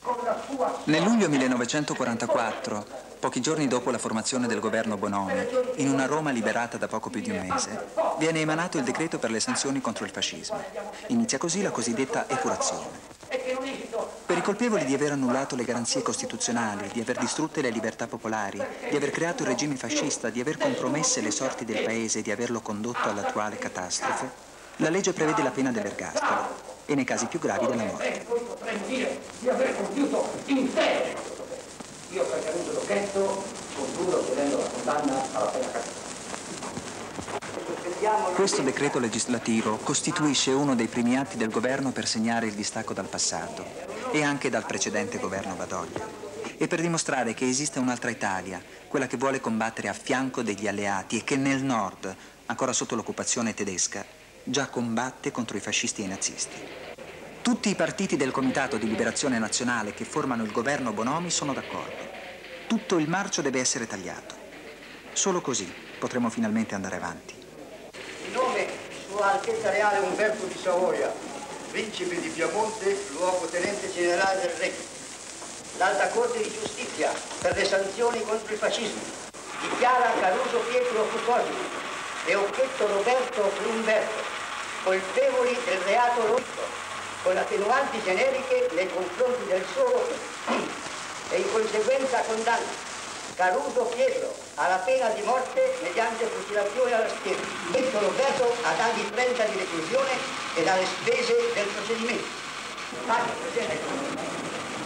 Nel luglio 1944, pochi giorni dopo la formazione del governo Bonomi, in una Roma liberata da poco più di un mese, viene emanato il decreto per le sanzioni contro il fascismo. Inizia così la cosiddetta epurazione. Per i colpevoli di aver annullato le garanzie costituzionali, di aver distrutte le libertà popolari, di aver creato il regime fascista, di aver compromesse le sorti del paese e di averlo condotto all'attuale catastrofe, la legge prevede la pena dell'ergastolo e nei casi più gravi della morte. Potremmo dire di aver compiuto intero. Io ho pretenuto l'oggetto, concludo chiedendo la condanna alla pena capitale. Questo decreto legislativo costituisce uno dei primi atti del governo per segnare il distacco dal passato e anche dal precedente governo Badoglio e per dimostrare che esiste un'altra Italia, quella che vuole combattere a fianco degli alleati e che nel nord, ancora sotto l'occupazione tedesca, già combatte contro i fascisti e i nazisti. Tutti i partiti del Comitato di Liberazione Nazionale che formano il governo Bonomi sono d'accordo. Tutto il marcio deve essere tagliato. Solo così potremo finalmente andare avanti. In nome Sua Altezza Reale Umberto di Savoia, Principe di Piemonte, luogotenente generale del Regno, l'Alta Corte di Giustizia per le sanzioni contro il fascismo, dichiara Caruso Pietro Fuscosimo e Occhetto Roberto Umberto colpevoli del reato rotto, con attenuanti generiche nei confronti del solo e in conseguenza condanna Caruso Pietro alla pena di morte mediante fucilazione alla schiena, Occhetto Roberto ad anni 30 di reclusione e dalle spese del procedimento. Vai, Presidente.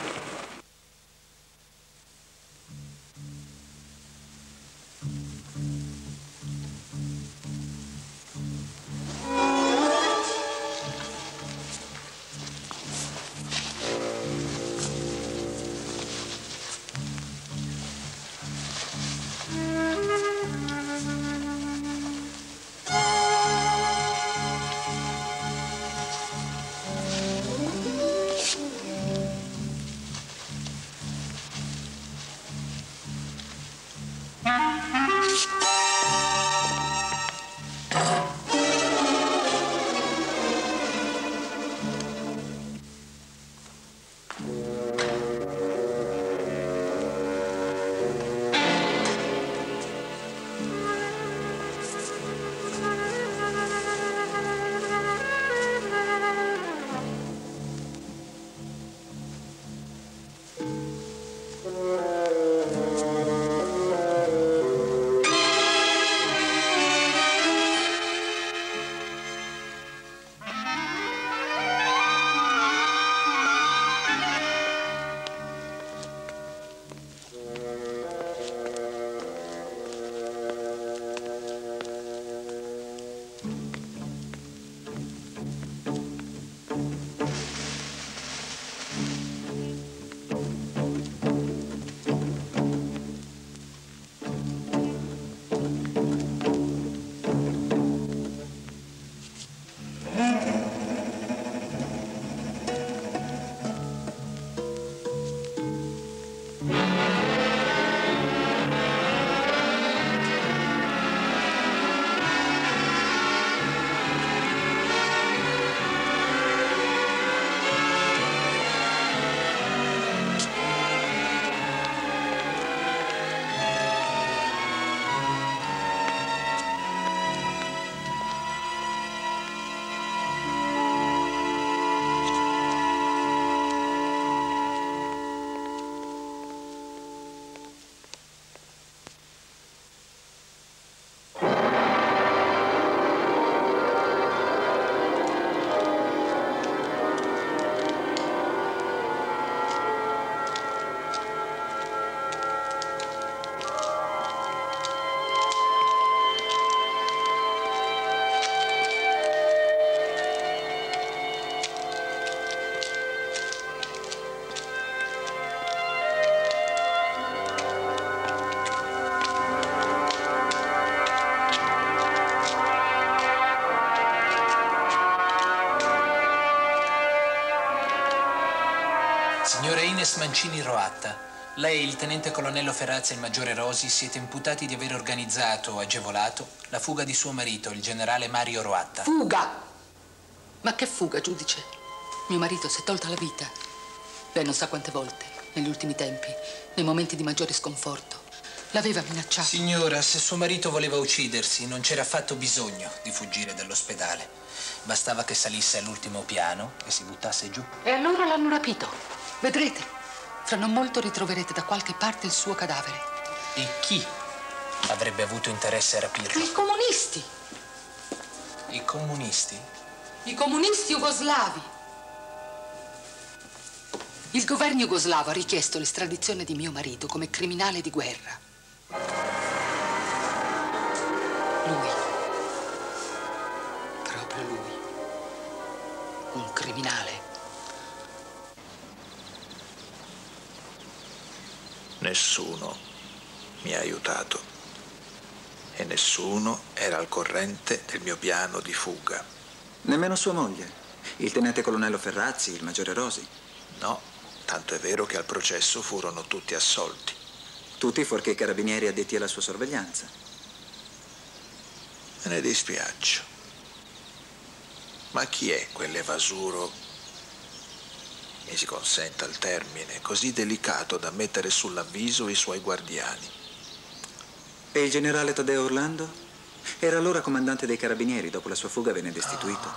Signora Ines Mancini Roatta, lei, il tenente colonnello Ferrazzi e il maggiore Rosi siete imputati di aver organizzato o agevolato la fuga di suo marito, il generale Mario Roatta. Fuga? Ma che fuga, giudice? Mio marito si è tolta la vita. Lei non sa quante volte, negli ultimi tempi, nei momenti di maggiore sconforto, l'aveva minacciato. Signora, se suo marito voleva uccidersi, non c'era affatto bisogno di fuggire dall'ospedale. Bastava che salisse all'ultimo piano e si buttasse giù. E allora l'hanno rapito. Vedrete, fra non molto ritroverete da qualche parte il suo cadavere. E chi avrebbe avuto interesse a rapirlo? I comunisti! I comunisti? I comunisti jugoslavi! Il governo jugoslavo ha richiesto l'estradizione di mio marito come criminale di guerra. Lui. Proprio lui. Un criminale. Nessuno mi ha aiutato e nessuno era al corrente del mio piano di fuga. Nemmeno sua moglie, il tenente colonnello Ferrazzi, il maggiore Rosi. No, tanto è vero che al processo furono tutti assolti. Tutti fuorché i carabinieri addetti alla sua sorveglianza. Me ne dispiaccio. Ma chi è quell'evasuro, mi si consenta il termine, così delicato da mettere sull'avviso i suoi guardiani? E il generale Taddeo Orlando? Era allora comandante dei carabinieri, dopo la sua fuga venne destituito.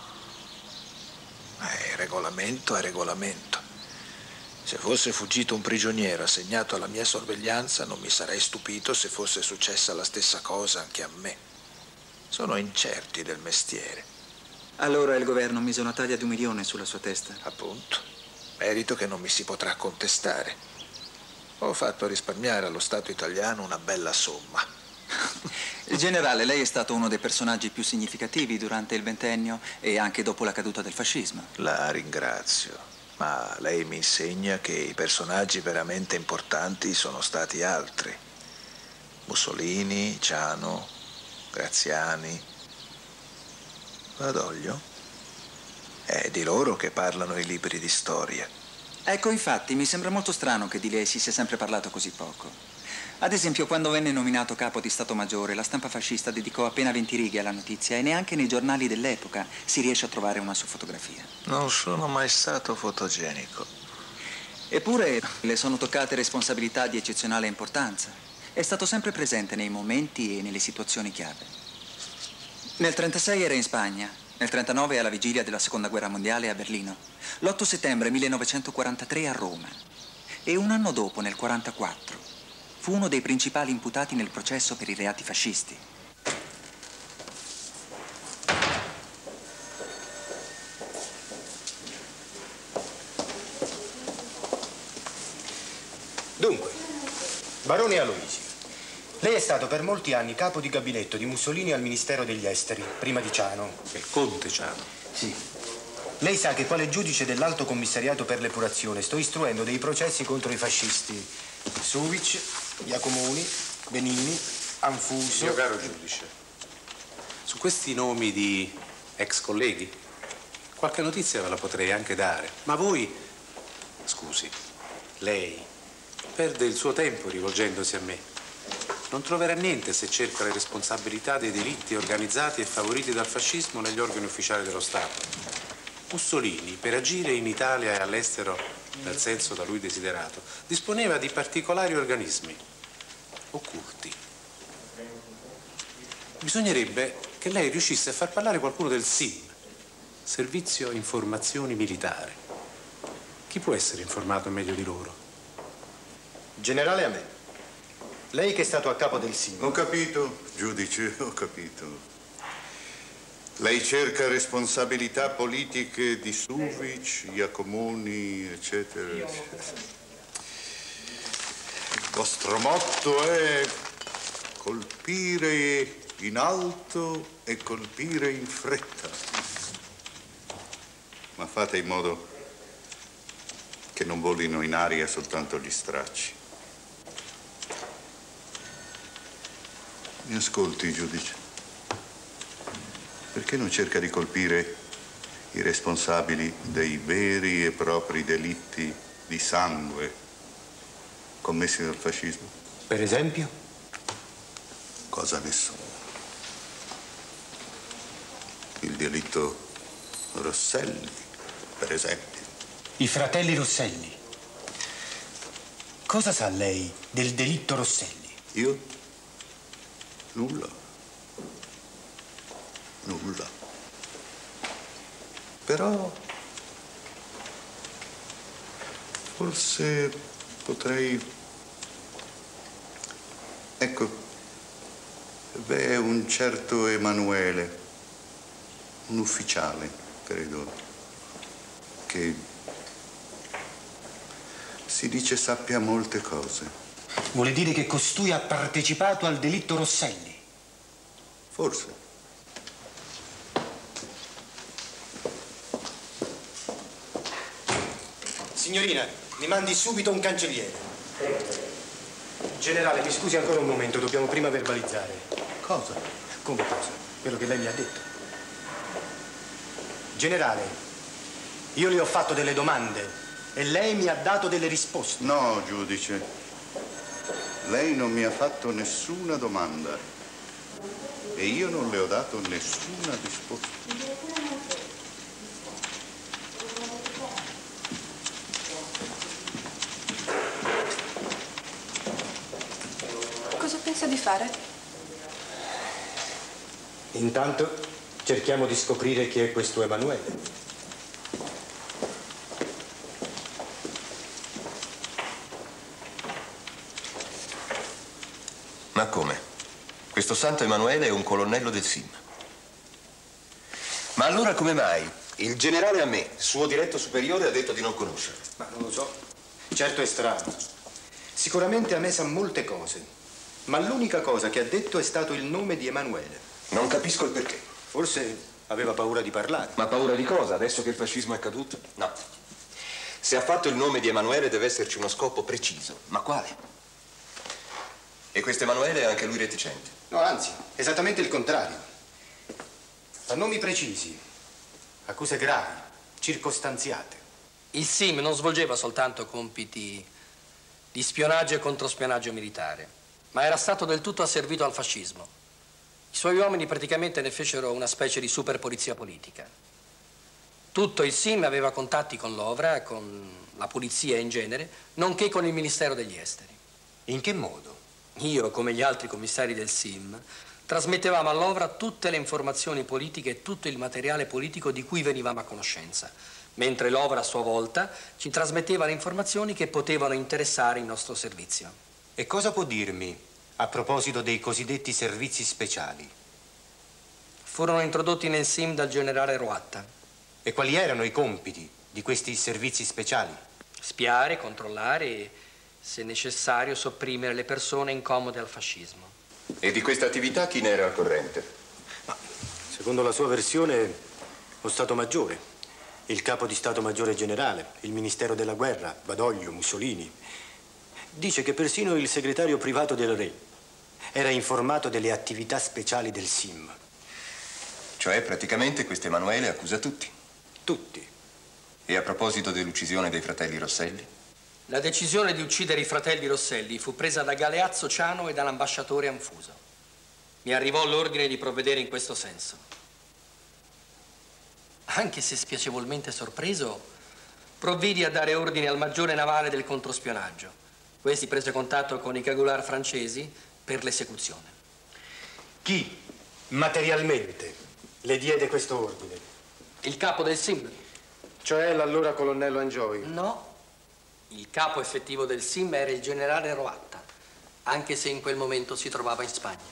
Regolamento è regolamento. Se fosse fuggito un prigioniero assegnato alla mia sorveglianza, non mi sarei stupito se fosse successa la stessa cosa anche a me. Sono incerti del mestiere. Allora il governo mise una taglia di 1 milione sulla sua testa. Appunto. Merito che non mi si potrà contestare. Ho fatto risparmiare allo Stato italiano una bella somma. Generale, lei è stato uno dei personaggi più significativi durante il ventennio e anche dopo la caduta del fascismo. La ringrazio, ma lei mi insegna che i personaggi veramente importanti sono stati altri. Mussolini, Ciano, Graziani. Badoglio? È di loro che parlano i libri di storia. Ecco, infatti, mi sembra molto strano che di lei si sia sempre parlato così poco. Ad esempio, quando venne nominato capo di Stato Maggiore, la stampa fascista dedicò appena 20 righe alla notizia e neanche nei giornali dell'epoca si riesce a trovare una sua fotografia. Non sono mai stato fotogenico. Eppure le sono toccate responsabilità di eccezionale importanza. È stato sempre presente nei momenti e nelle situazioni chiave. Nel 1936 era in Spagna, nel 1939 alla vigilia della Seconda Guerra Mondiale a Berlino, l'8 settembre 1943 a Roma e un anno dopo, nel 1944, fu uno dei principali imputati nel processo per i reati fascisti. Dunque, barone Aloisi, lei è stato per molti anni capo di gabinetto di Mussolini al Ministero degli Esteri, prima di Ciano. Il conte Ciano. Sì. Lei sa che quale giudice dell'Alto Commissariato per l'Epurazione sto istruendo dei processi contro i fascisti. Suvic, Iacomoni, Benigni, Anfuso... Mio caro giudice, su questi nomi di ex colleghi, qualche notizia ve la potrei anche dare. Ma voi, scusi, lei perde il suo tempo rivolgendosi a me. Non troverà niente se cerca le responsabilità dei delitti organizzati e favoriti dal fascismo negli organi ufficiali dello Stato. Mussolini, per agire in Italia e all'estero nel senso da lui desiderato, disponeva di particolari organismi occulti. Bisognerebbe che lei riuscisse a far parlare qualcuno del SIM, Servizio Informazioni Militare. Chi può essere informato meglio di loro? Generale a me. Lei che è stato a capo del SIM. Ho capito, giudice, ho capito. Lei cerca responsabilità politiche di Suvic, Iacomoni, eccetera, eccetera. Il vostro motto è colpire in alto e colpire in fretta. Ma fate in modo che non volino in aria soltanto gli stracci. Mi ascolti, giudice. Perché non cerca di colpire i responsabili dei veri e propri delitti di sangue commessi dal fascismo? Per esempio? Cosa nessuna. Il delitto Rosselli, per esempio. I fratelli Rosselli. Cosa sa lei del delitto Rosselli? Io? Nulla. Nulla. Però forse potrei... Ecco, v'è un certo Emanuele, un ufficiale, credo, che si dice sappia molte cose. Vuole dire che costui ha partecipato al delitto Rosselli? Forse. Signorina, mi mandi subito un cancelliere. Generale, mi scusi ancora un momento, dobbiamo prima verbalizzare. Cosa? Come cosa? Quello che lei mi ha detto. Generale, io le ho fatto delle domande e lei mi ha dato delle risposte. No, giudice. Lei non mi ha fatto nessuna domanda e io non le ho dato nessuna risposta. Cosa pensa di fare? Intanto cerchiamo di scoprire chi è questo Emanuele. Ma come? Questo santo Emanuele è un colonnello del SIM. Ma allora come mai il generale a me, suo diretto superiore, ha detto di non conoscerlo? Ma non lo so. Certo è strano. Sicuramente a me sa molte cose, ma l'unica cosa che ha detto è stato il nome di Emanuele. Non capisco il perché. Forse aveva paura di parlare. Ma paura di cosa, adesso che il fascismo è caduto? No. Se ha fatto il nome di Emanuele deve esserci uno scopo preciso. Ma quale? E questo Emanuele è anche lui reticente? No, anzi, esattamente il contrario. Ha nomi precisi, accuse gravi, circostanziate. Il SIM non svolgeva soltanto compiti di spionaggio e controspionaggio militare, ma era stato del tutto asservito al fascismo. I suoi uomini praticamente ne fecero una specie di super polizia politica. Tutto il SIM aveva contatti con l'OVRA, con la polizia in genere, nonché con il Ministero degli Esteri. In che modo? Io, come gli altri commissari del SIM, trasmettevamo all'OVRA tutte le informazioni politiche e tutto il materiale politico di cui venivamo a conoscenza, mentre l'OVRA a sua volta ci trasmetteva le informazioni che potevano interessare il nostro servizio. E cosa può dirmi a proposito dei cosiddetti servizi speciali? Furono introdotti nel SIM dal generale Roatta. E quali erano i compiti di questi servizi speciali? Spiare, controllare e, se necessario, sopprimere le persone incomode al fascismo. E di questa attività chi ne era al corrente? Ma, secondo la sua versione, lo Stato Maggiore, il capo di Stato Maggiore Generale, il Ministero della Guerra, Badoglio, Mussolini. Dice che persino il segretario privato del re era informato delle attività speciali del SIM. Cioè, praticamente, questo Emanuele accusa tutti. Tutti. E a proposito dell'uccisione dei fratelli Rosselli? La decisione di uccidere i fratelli Rosselli fu presa da Galeazzo Ciano e dall'ambasciatore Anfuso. Mi arrivò l'ordine di provvedere in questo senso. Anche se spiacevolmente sorpreso, provvidi a dare ordine al maggiore navale del controspionaggio. Questi prese contatto con i cagoulard francesi per l'esecuzione. Chi materialmente le diede questo ordine? Il capo del SIM. Cioè l'allora colonnello Angioi? No. Il capo effettivo del SIM era il generale Roatta, anche se in quel momento si trovava in Spagna.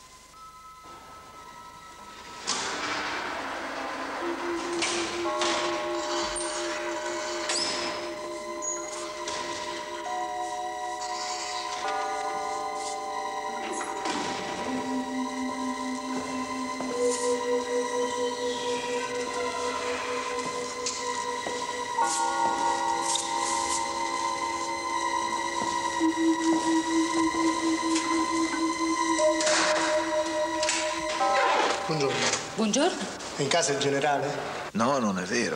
Buongiorno. Buongiorno. È in casa il generale? No, non è vero.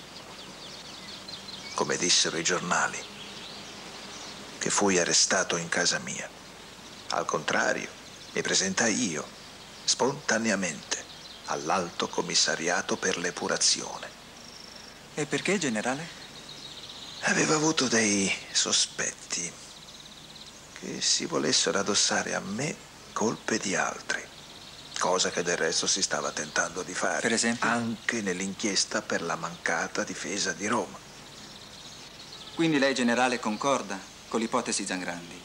Come dissero i giornali, che fui arrestato in casa mia. Al contrario, mi presentai io, spontaneamente, all'Alto Commissariato per l'Epurazione. E perché, generale? Avevo avuto dei sospetti che si volessero addossare a me colpe di altri, cosa che del resto si stava tentando di fare. Per esempio? Anche nell'inchiesta per la mancata difesa di Roma. Quindi lei, generale, concorda con l'ipotesi Zangrandi?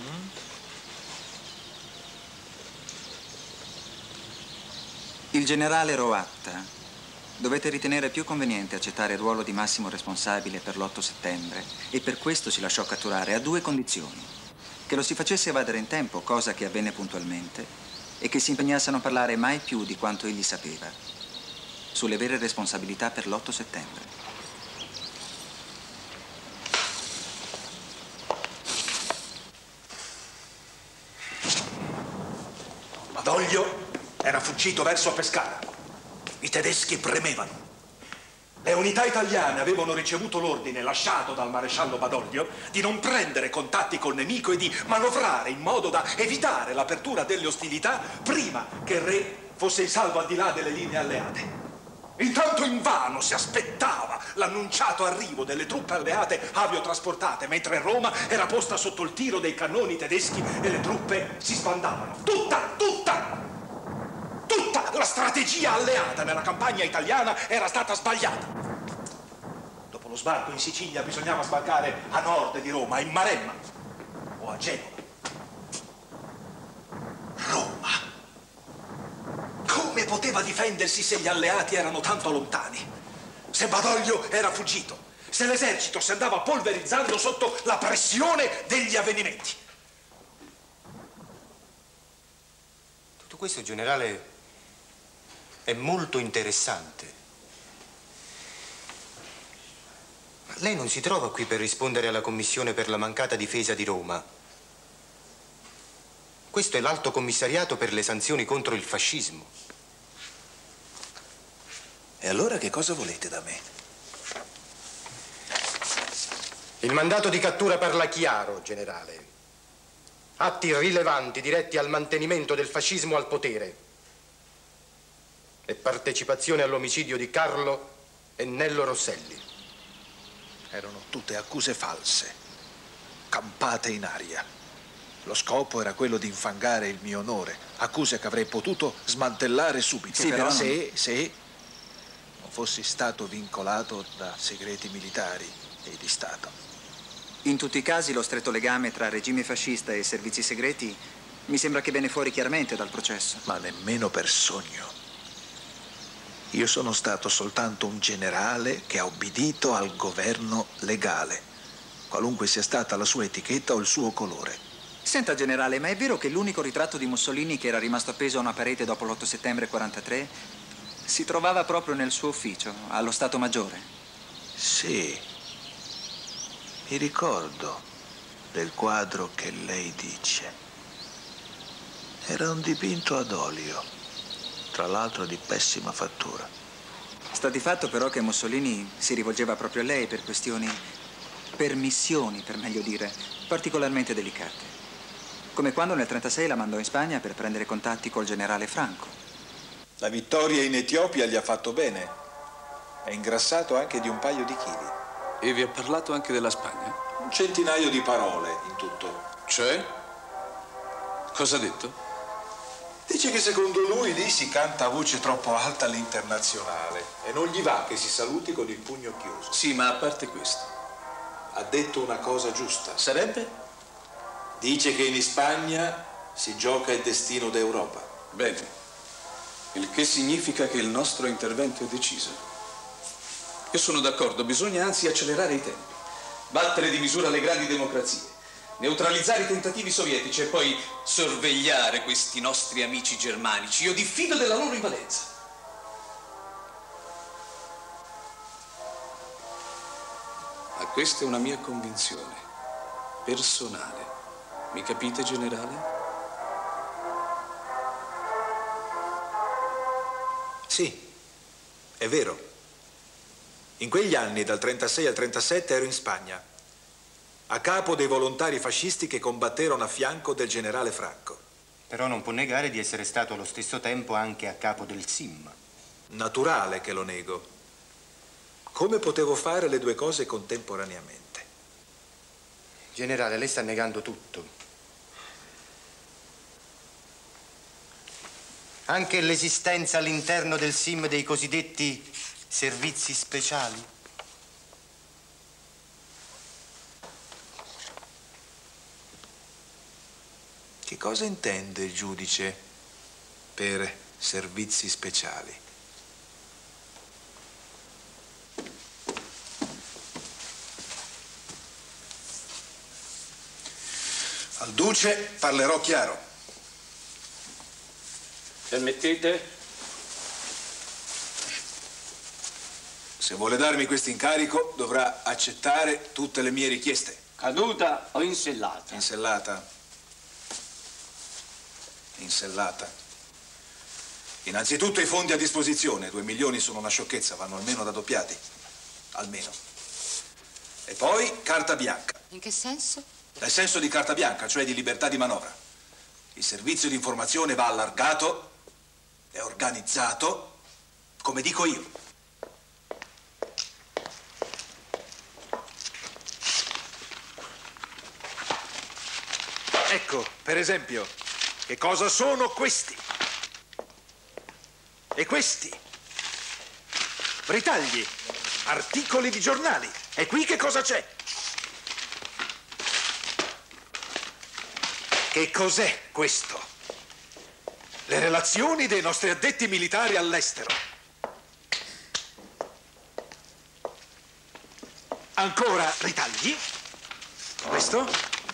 Il generale Roatta, dovete ritenere più conveniente accettare il ruolo di massimo responsabile per l'8 settembre e per questo si lasciò catturare a 2 condizioni: che lo si facesse evadere in tempo, cosa che avvenne puntualmente, e che si impegnasse a non parlare mai più di quanto egli sapeva sulle vere responsabilità per l'8 settembre. Badoglio era fuggito verso Pescara. I tedeschi premevano. Le unità italiane avevano ricevuto l'ordine lasciato dal maresciallo Badoglio di non prendere contatti col nemico e di manovrare in modo da evitare l'apertura delle ostilità prima che il re fosse in salvo al di là delle linee alleate. Intanto invano si aspettava l'annunciato arrivo delle truppe alleate aviotrasportate, mentre Roma era posta sotto il tiro dei cannoni tedeschi e le truppe si sbandavano. Tutta la strategia alleata nella campagna italiana era stata sbagliata. Dopo lo sbarco in Sicilia bisognava sbarcare a nord di Roma, in Maremma o a Genova. Roma! Come poteva difendersi se gli alleati erano tanto lontani? Se Badoglio era fuggito? Se l'esercito si andava polverizzando sotto la pressione degli avvenimenti? Tutto questo, generale, è molto interessante. Ma lei non si trova qui per rispondere alla commissione per la mancata difesa di Roma. Questo è l'Alto Commissariato per le sanzioni contro il fascismo. E allora che cosa volete da me? Il mandato di cattura parla chiaro, generale. Atti rilevanti diretti al mantenimento del fascismo al potere e partecipazione all'omicidio di Carlo e Nello Rosselli. Erano tutte accuse false, campate in aria. Lo scopo era quello di infangare il mio onore, accuse che avrei potuto smantellare subito. Sì, però se non fossi stato vincolato da segreti militari e di Stato. In tutti i casi lo stretto legame tra regime fascista e servizi segreti mi sembra che viene fuori chiaramente dal processo. Ma nemmeno per sogno. Io sono stato soltanto un generale che ha obbedito al governo legale, qualunque sia stata la sua etichetta o il suo colore. Senta, generale, ma è vero che l'unico ritratto di Mussolini che era rimasto appeso a una parete dopo l'8 settembre 43 si trovava proprio nel suo ufficio, allo Stato Maggiore? Sì, mi ricordo del quadro che lei dice. Era un dipinto ad olio, tra l'altro di pessima fattura. Sta di fatto però che Mussolini si rivolgeva proprio a lei per questioni, per missioni, per meglio dire, particolarmente delicate. Come quando nel 1936 la mandò in Spagna per prendere contatti col generale Franco. La vittoria in Etiopia gli ha fatto bene. È ingrassato anche di un paio di chili. E vi ha parlato anche della Spagna? Un centinaio di parole in tutto. Cioè? Cosa ha detto? Dice che secondo lui lì si canta a voce troppo alta all'internazionale e non gli va che si saluti con il pugno chiuso. Sì, ma a parte questo. Ha detto una cosa giusta. Sarebbe? Dice che in Spagna si gioca il destino d'Europa. Bene. Il che significa che il nostro intervento è deciso. Io sono d'accordo, bisogna anzi accelerare i tempi, battere di misura le grandi democrazie, neutralizzare i tentativi sovietici e poi sorvegliare questi nostri amici germanici. Io diffido della loro invadenza. Ma questa è una mia convinzione personale. Mi capite, generale? Sì, è vero. In quegli anni, dal 36 al 37, ero in Spagna, a capo dei volontari fascisti che combatterono a fianco del generale Franco. Però non può negare di essere stato allo stesso tempo anche a capo del SIM. Naturale che lo nego. Come potevo fare le due cose contemporaneamente? Generale, lei sta negando tutto. Anche l'esistenza all'interno del SIM dei cosiddetti servizi speciali? Che cosa intende il giudice per servizi speciali? Al duce parlerò chiaro. Permettete? Se vuole darmi questo incarico, dovrà accettare tutte le mie richieste. Caduta o insellata? Insellata. Insellata. Innanzitutto i fondi a disposizione. 2 milioni sono una sciocchezza, vanno almeno raddoppiati. Almeno. E poi carta bianca. In che senso? Nel senso di carta bianca, cioè di libertà di manovra. Il servizio di informazione va allargato e organizzato, come dico io. Ecco, per esempio, che cosa sono questi? E questi? Ritagli, articoli di giornali. E qui che cosa c'è? Che cos'è questo? Le relazioni dei nostri addetti militari all'estero. Ancora ritagli. Questo?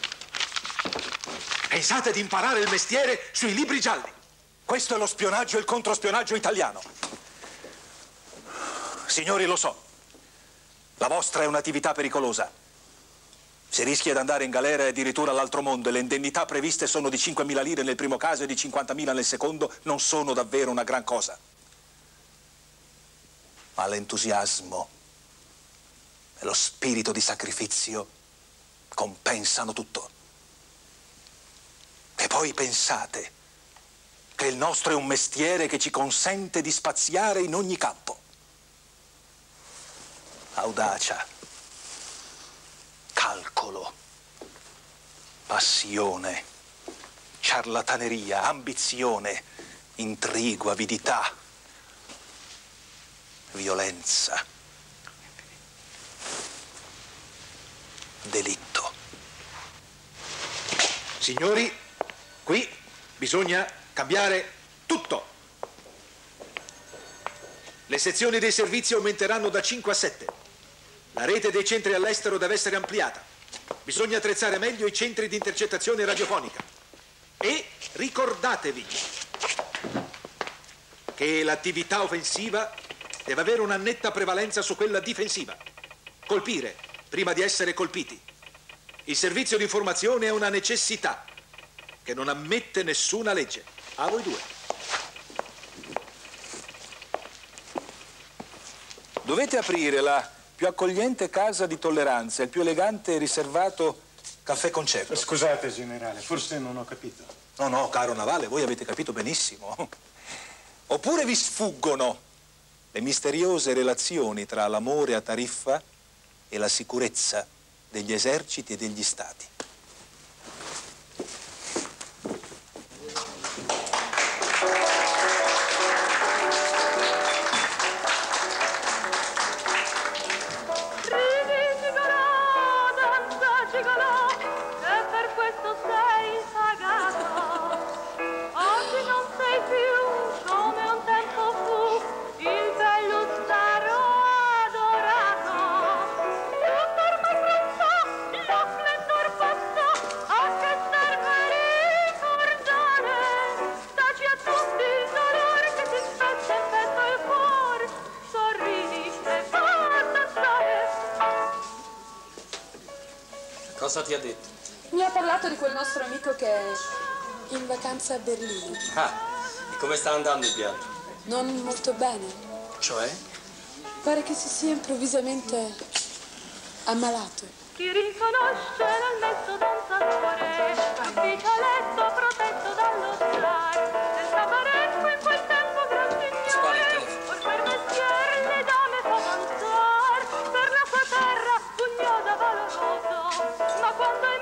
Pensate di imparare il mestiere sui libri gialli. Questo è lo spionaggio e il controspionaggio italiano. Signori, lo so. La vostra è un'attività pericolosa. Si rischia di andare in galera e addirittura all'altro mondo e le indennità previste sono di 5.000 lire nel primo caso e di 50.000 nel secondo, non sono davvero una gran cosa. Ma l'entusiasmo e lo spirito di sacrificio compensano tutto. E poi pensate che il nostro è un mestiere che ci consente di spaziare in ogni campo. Audacia, calcolo, passione, ciarlataneria, ambizione, intrigo, avidità, violenza, delitto. Signori, qui bisogna cambiare tutto. Le sezioni dei servizi aumenteranno da 5 a 7. La rete dei centri all'estero deve essere ampliata. Bisogna attrezzare meglio i centri di intercettazione radiofonica. E ricordatevi che l'attività offensiva deve avere una netta prevalenza su quella difensiva. Colpire prima di essere colpiti. Il servizio di informazione è una necessità che non ammette nessuna legge. A voi due. Dovete aprire la più accogliente casa di tolleranza, il più elegante e riservato caffè concerto. Scusate, generale, forse non ho capito. No, caro Navale, voi avete capito benissimo. Oppure vi sfuggono le misteriose relazioni tra l'amore a tariffa e la sicurezza degli eserciti e degli stati. Cosa ti ha detto? Mi ha parlato di quel nostro amico che è in vacanza a Berlino. Ah, e come sta andando il viaggio? Non molto bene. Cioè? Pare che si sia improvvisamente ammalato. Ti riconosce nel mezzo danzatore, ufficialetto protetto dallo zar, del cabaretto in quel tempo gran signore, or per mestiere le dame fa avanzar, per la sua terra pugnosa valoroso, ma quando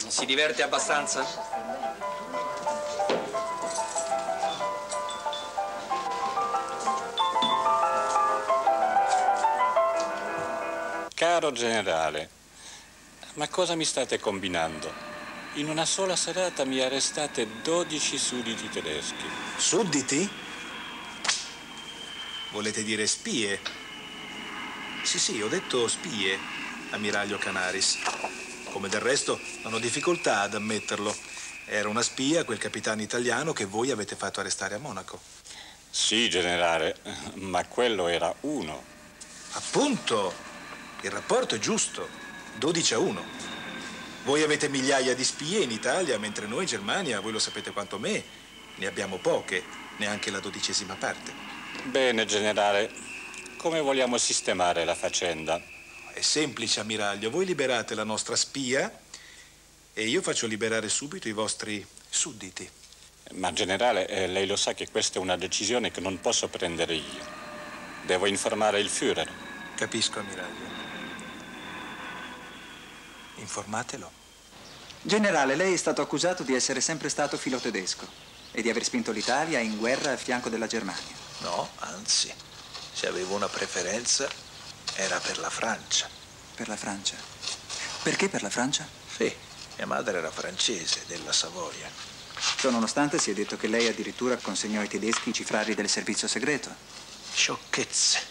Si diverte abbastanza? Caro generale, ma cosa mi state combinando? In una sola serata mi arrestate 12 sudditi tedeschi. Sudditi? Volete dire spie? Sì, ho detto spie, ammiraglio Canaris. Come del resto non ho difficoltà ad ammetterlo. Era una spia, quel capitano italiano che voi avete fatto arrestare a Monaco. Sì, generale, ma quello era uno. Appunto, il rapporto è giusto, 12-1. Voi avete migliaia di spie in Italia, mentre noi in Germania, voi lo sapete quanto me, ne abbiamo poche, neanche la 12ª parte. Bene, generale, come vogliamo sistemare la faccenda? È semplice, ammiraglio, voi liberate la nostra spia e io faccio liberare subito i vostri sudditi. Ma generale, lei lo sa che questa è una decisione che non posso prendere io. Devo informare il Führer. Capisco, ammiraglio. Informatelo. Generale, lei è stato accusato di essere sempre stato filotedesco e di aver spinto l'Italia in guerra a fianco della Germania. No, anzi, se avevo una preferenza era per la Francia. Per la Francia? Perché per la Francia? Sì, mia madre era francese, della Savoia. Ciononostante si è detto che lei addirittura consegnò ai tedeschi i cifrari del servizio segreto. Sciocchezze.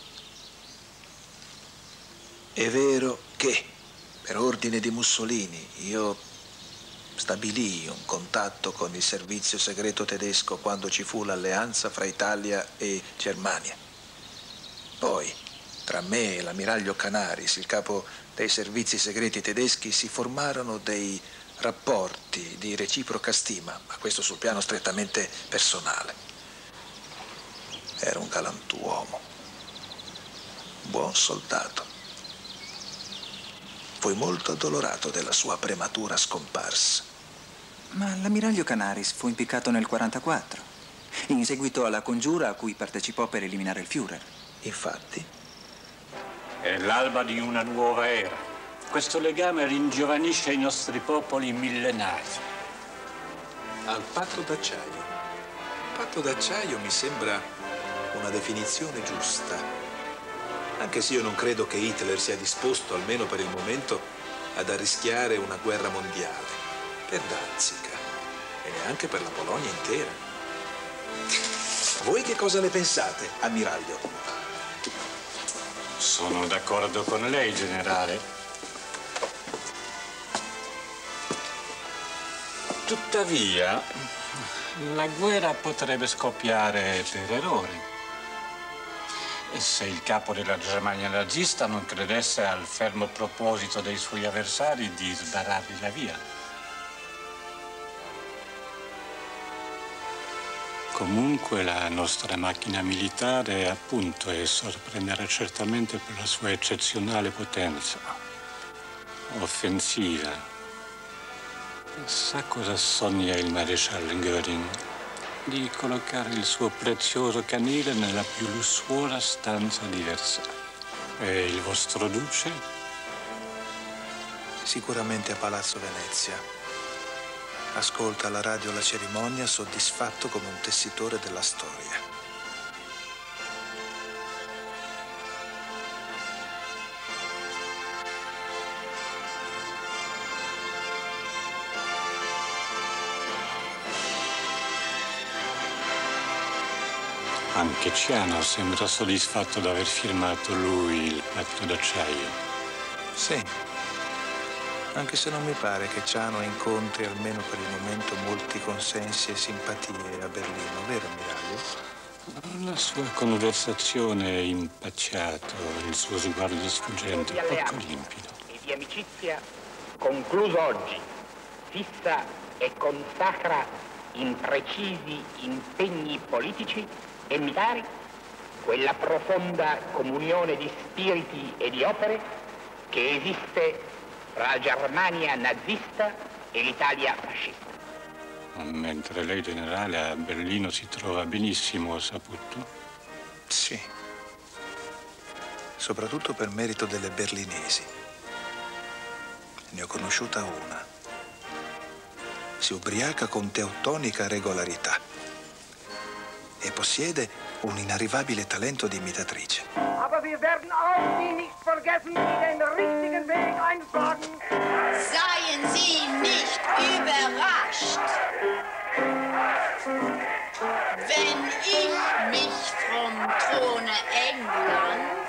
È vero che, per ordine di Mussolini, io stabilii un contatto con il servizio segreto tedesco quando ci fu l'alleanza fra Italia e Germania. Poi, tra me e l'ammiraglio Canaris, il capo dei servizi segreti tedeschi, si formarono dei rapporti di reciproca stima, ma questo sul piano strettamente personale. Era un galantuomo, buon soldato. Fui molto addolorato della sua prematura scomparsa. Ma l'ammiraglio Canaris fu impiccato nel 1944, in seguito alla congiura a cui partecipò per eliminare il Führer. Infatti. È l'alba di una nuova era. Questo legame ringiovanisce i nostri popoli millenari. Al patto d'acciaio. Patto d'acciaio mi sembra una definizione giusta. Anche se io non credo che Hitler sia disposto, almeno per il momento, ad arrischiare una guerra mondiale. Per Danzica. E neanche per la Polonia intera. Voi che cosa ne pensate, ammiraglio? Sono d'accordo con lei, generale. Tuttavia, la guerra potrebbe scoppiare per errore. E se il capo della Germania nazista non credesse al fermo proposito dei suoi avversari di sbarrargli la via. Comunque la nostra macchina militare è a punto e sorprenderà certamente per la sua eccezionale potenza offensiva. Sa cosa sogna il maresciallo Göring? Di collocare il suo prezioso canile nella più lussuosa stanza di Versailles. E il vostro duce? Sicuramente a Palazzo Venezia. Ascolta alla radio la cerimonia soddisfatto come un tessitore della storia. Anche Ciano sembra soddisfatto di aver firmato lui il patto d'acciaio. Sì. Anche se non mi pare che Ciano incontri, almeno per il momento, molti consensi e simpatie a Berlino, vero, ammiraglio? La sua conversazione è impacciato, il suo sguardo sfuggente è poco limpido. E di amicizia concluso oggi, fissa e consacra in precisi impegni politici e militari quella profonda comunione di spiriti e di opere che esiste tra la Germania nazista e l'Italia fascista. Mentre lei, generale, a Berlino si trova benissimo, ho saputo? Sì. Soprattutto per merito delle berlinesi. Ne ho conosciuta una. si ubriaca con teutonica regolarità e possiede un inarrivabile talento di imitatrice. Aber wir werden auch Sie nicht vergessen, die den richtigen Weg einschlagen. Seien Sie nicht überrascht, wenn ich mich vom Throne Englands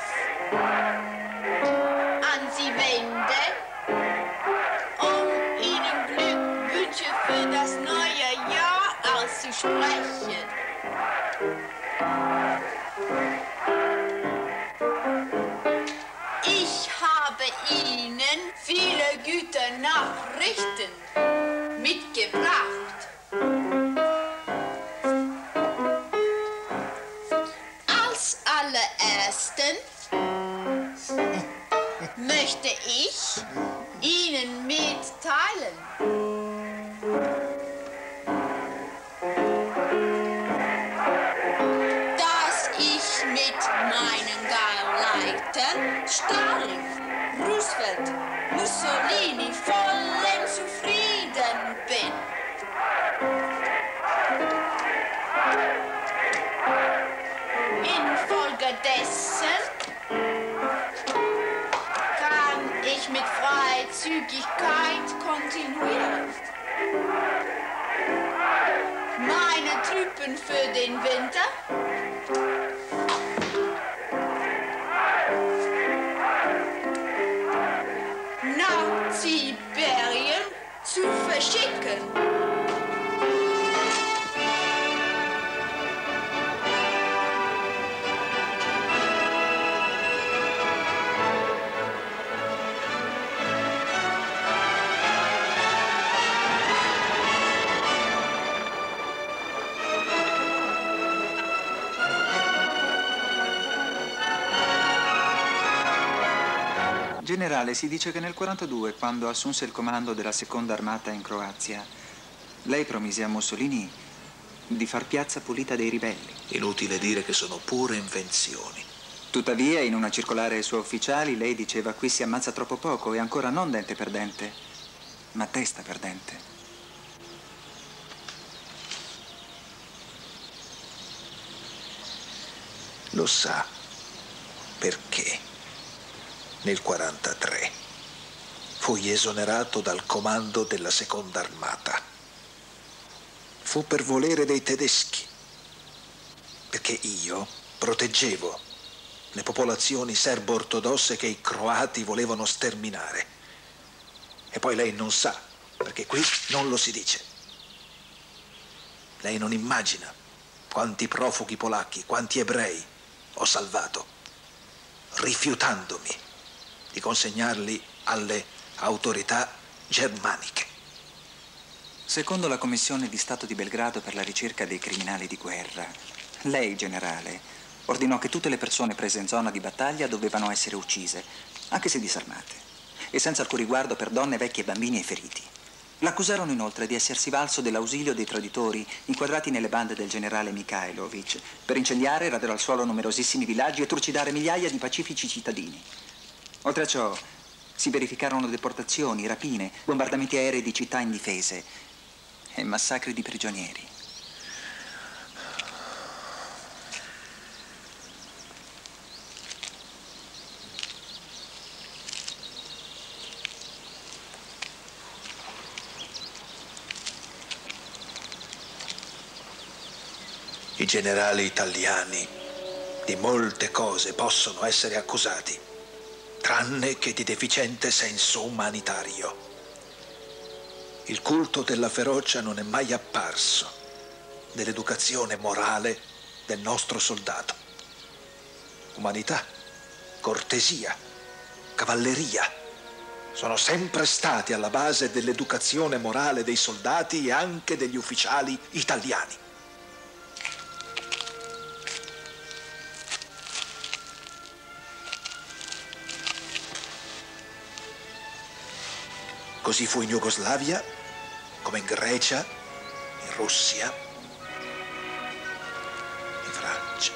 an Sie wende, um Ihnen Glückwünsche für das neue Jahr auszusprechen. Ich habe Ihnen viele gute Nachrichten mitgebracht. Als allerersten möchte ich Ihnen mitteilen, dass ich mit meinen Gauleitern Stalin, Roosevelt, Mussolini vollends zufrieden bin. Infolgedessen kann ich mit Freizügigkeit kontinuieren. Meine Truppen für den Winter nach Sibirien zu verschicken. Generale, si dice che nel 42, quando assunse il comando della seconda armata in Croazia, lei promise a Mussolini di far piazza pulita dei ribelli. Inutile dire che sono pure invenzioni. Tuttavia, in una circolare ai suoi ufficiali, lei diceva: qui si ammazza troppo poco e ancora non dente per dente, ma testa per dente. Lo sa perché nel 43 fui esonerato dal comando della seconda armata. Fu per volere dei tedeschi, perché io proteggevo le popolazioni serbo-ortodosse che i croati volevano sterminare. E poi lei non sa, perché qui non lo si dice. Lei non immagina quanti profughi polacchi, quanti ebrei ho salvato, rifiutandomi di consegnarli alle autorità germaniche. Secondo la Commissione di Stato di Belgrado per la ricerca dei criminali di guerra, lei, generale, ordinò che tutte le persone prese in zona di battaglia dovevano essere uccise, anche se disarmate, e senza alcun riguardo per donne, vecchi, bambini e feriti. L'accusarono inoltre di essersi valso dell'ausilio dei traditori inquadrati nelle bande del generale Mikhailovic per incendiare e radere al suolo numerosissimi villaggi e trucidare migliaia di pacifici cittadini. Oltre a ciò, si verificarono deportazioni, rapine, bombardamenti aerei di città indifese e massacri di prigionieri. I generali italiani di molte cose possono essere accusati, tranne che di deficiente senso umanitario. Il culto della ferocia non è mai apparso nell'educazione morale del nostro soldato. Umanità, cortesia, cavalleria sono sempre stati alla base dell'educazione morale dei soldati e anche degli ufficiali italiani. Così fu in Jugoslavia, come in Grecia, in Russia, in Francia.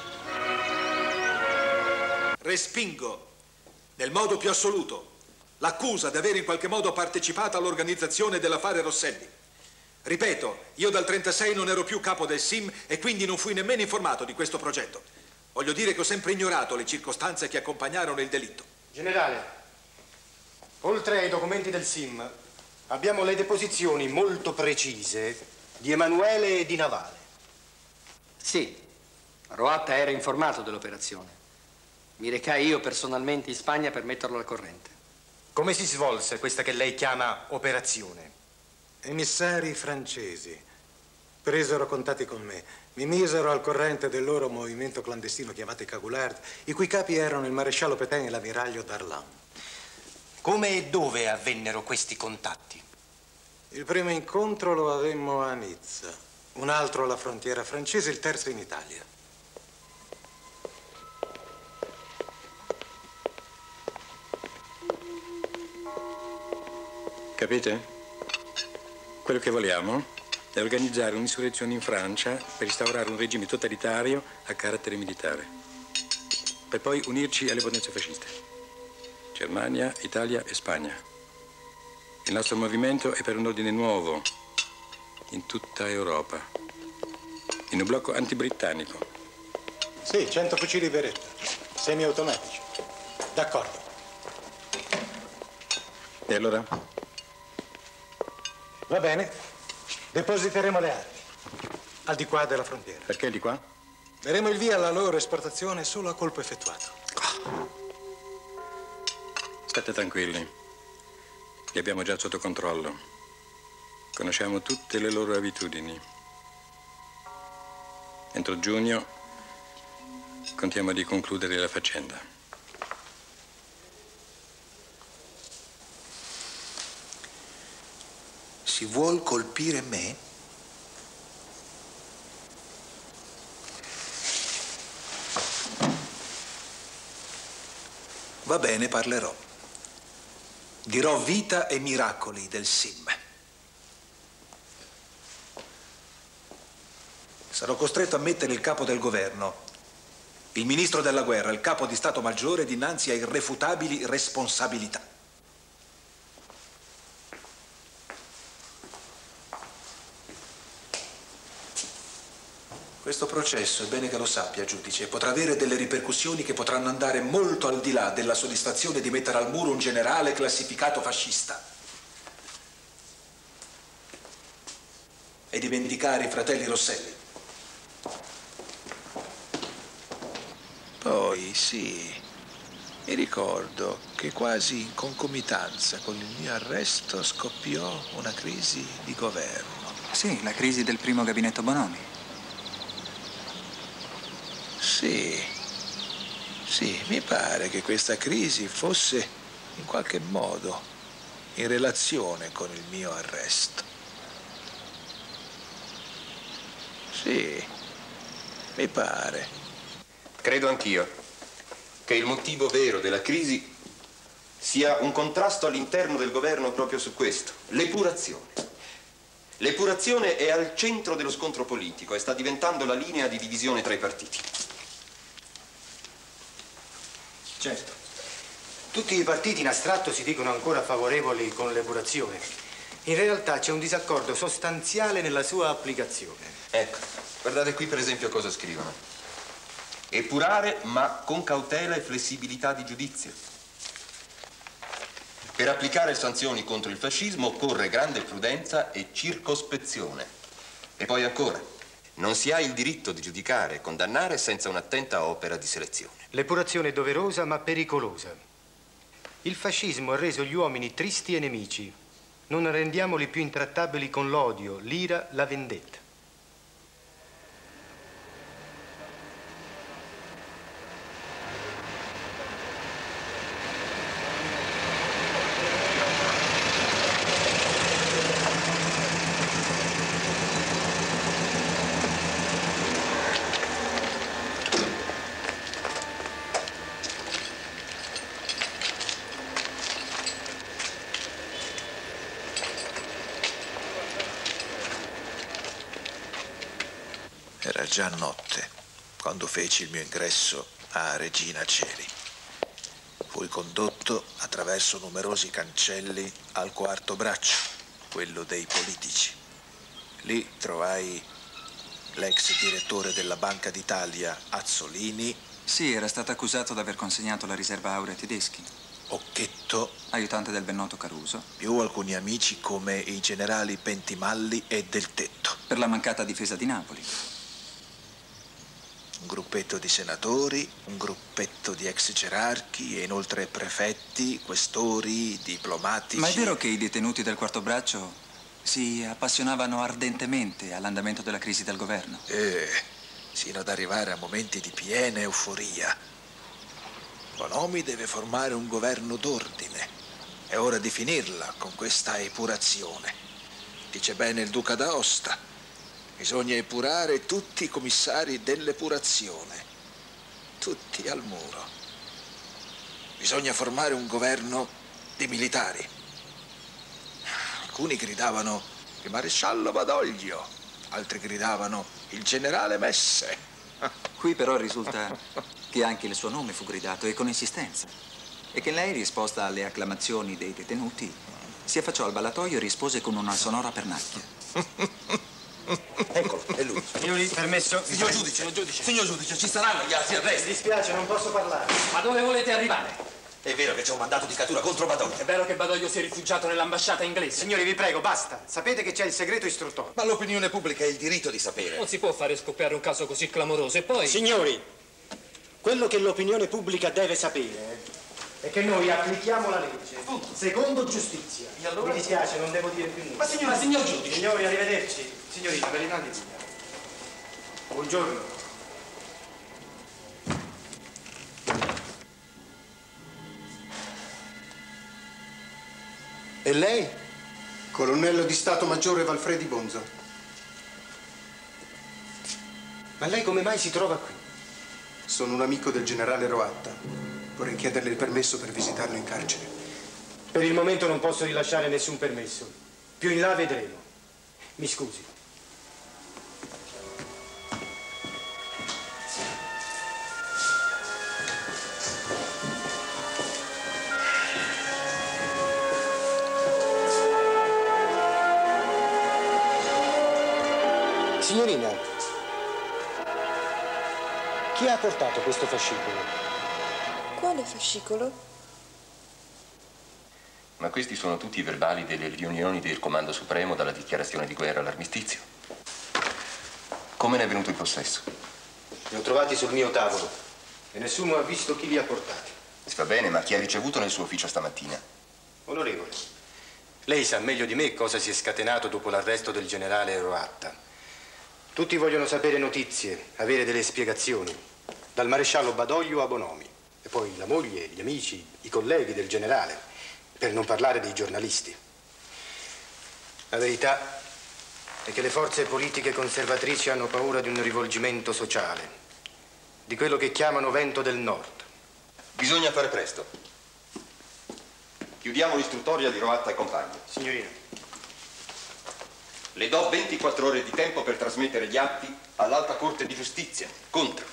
Respingo nel modo più assoluto l'accusa di aver in qualche modo partecipato all'organizzazione dell'affare Rosselli. Ripeto, io dal 36 non ero più capo del SIM e quindi non fui nemmeno informato di questo progetto. Voglio dire che ho sempre ignorato le circostanze che accompagnarono il delitto. Generale, oltre ai documenti del SIM, abbiamo le deposizioni molto precise di Emanuele e di Navale. Sì, Roatta era informato dell'operazione. Mi recai io personalmente in Spagna per metterlo al corrente. Come si svolse questa che lei chiama operazione? Emissari francesi presero contatti con me, mi misero al corrente del loro movimento clandestino chiamato i Cagoulard, i cui capi erano il maresciallo Pétain e l'ammiraglio Darlan. Come e dove avvennero questi contatti? Il primo incontro lo avemmo a Nizza, un altro alla frontiera francese, il terzo in Italia. Capite? Quello che vogliamo è organizzare un'insurrezione in Francia per instaurare un regime totalitario a carattere militare, per poi unirci alle potenze fasciste. Germania, Italia e Spagna. Il nostro movimento è per un ordine nuovo in tutta Europa, in un blocco antibritannico. Sì, 100 fucili Beretta, semiautomatici. D'accordo. E allora? Va bene, depositeremo le armi al di qua della frontiera. Perché di qua? Daremo il via alla loro esportazione solo a colpo effettuato. State tranquilli, li abbiamo già sotto controllo. Conosciamo tutte le loro abitudini. Entro giugno contiamo di concludere la faccenda. Si vuol colpire me? Va bene, parlerò. Dirò vita e miracoli del SIM. Sarò costretto a mettere il capo del governo, il ministro della guerra, il capo di Stato Maggiore dinanzi a irrefutabili responsabilità. Questo processo, è bene che lo sappia, giudice, potrà avere delle ripercussioni che potranno andare molto al di là della soddisfazione di mettere al muro un generale classificato fascista e di vendicare i fratelli Rosselli. Poi, sì, mi ricordo che quasi in concomitanza con il mio arresto scoppiò una crisi di governo. Sì, la crisi del primo gabinetto Bonomi. Sì, mi pare che questa crisi fosse in qualche modo in relazione con il mio arresto. Sì, mi pare. Credo anch'io che il motivo vero della crisi sia un contrasto all'interno del governo proprio su questo, l'epurazione. L'epurazione è al centro dello scontro politico e sta diventando la linea di divisione tra i partiti. Certo. Tutti i partiti in astratto si dicono ancora favorevoli con l'epurazione. In realtà c'è un disaccordo sostanziale nella sua applicazione. Ecco, guardate qui per esempio cosa scrivono. Epurare ma con cautela e flessibilità di giudizio. Per applicare sanzioni contro il fascismo occorre grande prudenza e circospezione. E poi ancora, non si ha il diritto di giudicare e condannare senza un'attenta opera di selezione. L'epurazione è doverosa ma pericolosa. Il fascismo ha reso gli uomini tristi e nemici. Non rendiamoli più intrattabili con l'odio, l'ira, la vendetta. Era già notte quando feci il mio ingresso a Regina Coeli. Fui condotto attraverso numerosi cancelli al quarto braccio, quello dei politici. Lì trovai l'ex direttore della Banca d'Italia, Azzolini. Sì, era stato accusato di aver consegnato la riserva aurea ai tedeschi. Occhetto. Aiutante del ben noto Caruso. Più alcuni amici come i generali Pentimalli e Del Tetto. Per la mancata difesa di Napoli. Un gruppetto di senatori, un gruppetto di ex gerarchi e inoltre prefetti, questori, diplomatici. Ma è vero che i detenuti del quarto braccio si appassionavano ardentemente all'andamento della crisi del governo? Sino ad arrivare a momenti di piena euforia. Bonomi deve formare un governo d'ordine. È ora di finirla con questa epurazione. Dice bene il duca d'Aosta. Bisogna epurare tutti i commissari dell'epurazione. Tutti al muro. Bisogna formare un governo di militari. Alcuni gridavano il maresciallo Badoglio, altri gridavano il generale Messe. Qui però risulta che anche il suo nome fu gridato e con insistenza. E che lei, risposta alle acclamazioni dei detenuti, si affacciò al ballatoio e rispose con una sonora pernacchia. Eccolo, è lui. Signori, permesso? Signor giudice, ci saranno gli altri arresti. Mi dispiace, non posso parlare. Ma dove volete arrivare? È vero che c'è un mandato di cattura contro Badoglio. È vero che Badoglio si è rifugiato nell'ambasciata inglese. Signori, vi prego, basta. Sapete che c'è il segreto istruttorio. Ma l'opinione pubblica ha il diritto di sapere. Non si può fare scoppiare un caso così clamoroso e poi... Signori, quello che l'opinione pubblica deve sapere è che noi applichiamo la legge secondo giustizia. E allora? Mi dispiace, non devo dire più nulla. Ma signor giudice. Signori, arrivederci. Signorina, verità di via. Buongiorno. E lei? Colonnello di Stato Maggiore Valfredi Bonzo. Ma lei come mai si trova qui? Sono un amico del generale Roatta. Vorrei chiederle il permesso per visitarlo in carcere. Per il momento non posso rilasciare nessun permesso. Più in là vedremo. Mi scusi. Signorina, chi ha portato questo fascicolo? Quale fascicolo? Ma questi sono tutti i verbali delle riunioni del Comando Supremo dalla dichiarazione di guerra all'armistizio. Come ne è venuto in possesso? Li ho trovati sul mio tavolo e nessuno ha visto chi li ha portati. Si va bene, ma chi ha ricevuto nel suo ufficio stamattina? Onorevole, lei sa meglio di me cosa si è scatenato dopo l'arresto del generale Roatta. Tutti vogliono sapere notizie, avere delle spiegazioni, dal maresciallo Badoglio a Bonomi, e poi la moglie, gli amici, i colleghi del generale, per non parlare dei giornalisti. La verità è che le forze politiche conservatrici hanno paura di un rivolgimento sociale, di quello che chiamano vento del nord. Bisogna fare presto. Chiudiamo l'istruttoria di Roatta e compagni. Signorina. Le do 24 ore di tempo per trasmettere gli atti all'Alta Corte di Giustizia. Conta.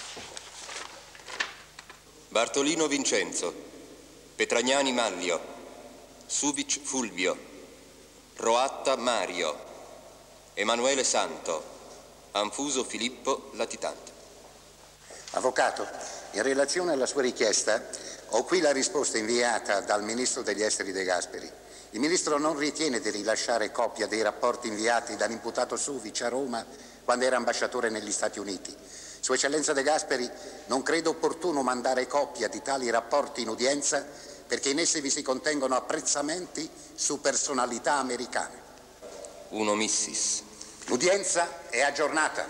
Bartolino Vincenzo, Petragnani Manlio, Subic Fulvio, Roatta Mario, Emanuele Santo, Anfuso Filippo Latitante. Avvocato, in relazione alla sua richiesta, ho qui la risposta inviata dal Ministro degli Esteri De Gasperi. Il Ministro non ritiene di rilasciare copia dei rapporti inviati dall'imputato Subic a Roma quando era ambasciatore negli Stati Uniti. Sua Eccellenza De Gasperi, non credo opportuno mandare copia di tali rapporti in udienza perché in essi vi si contengono apprezzamenti su personalità americane. Uno missis. L'udienza è aggiornata.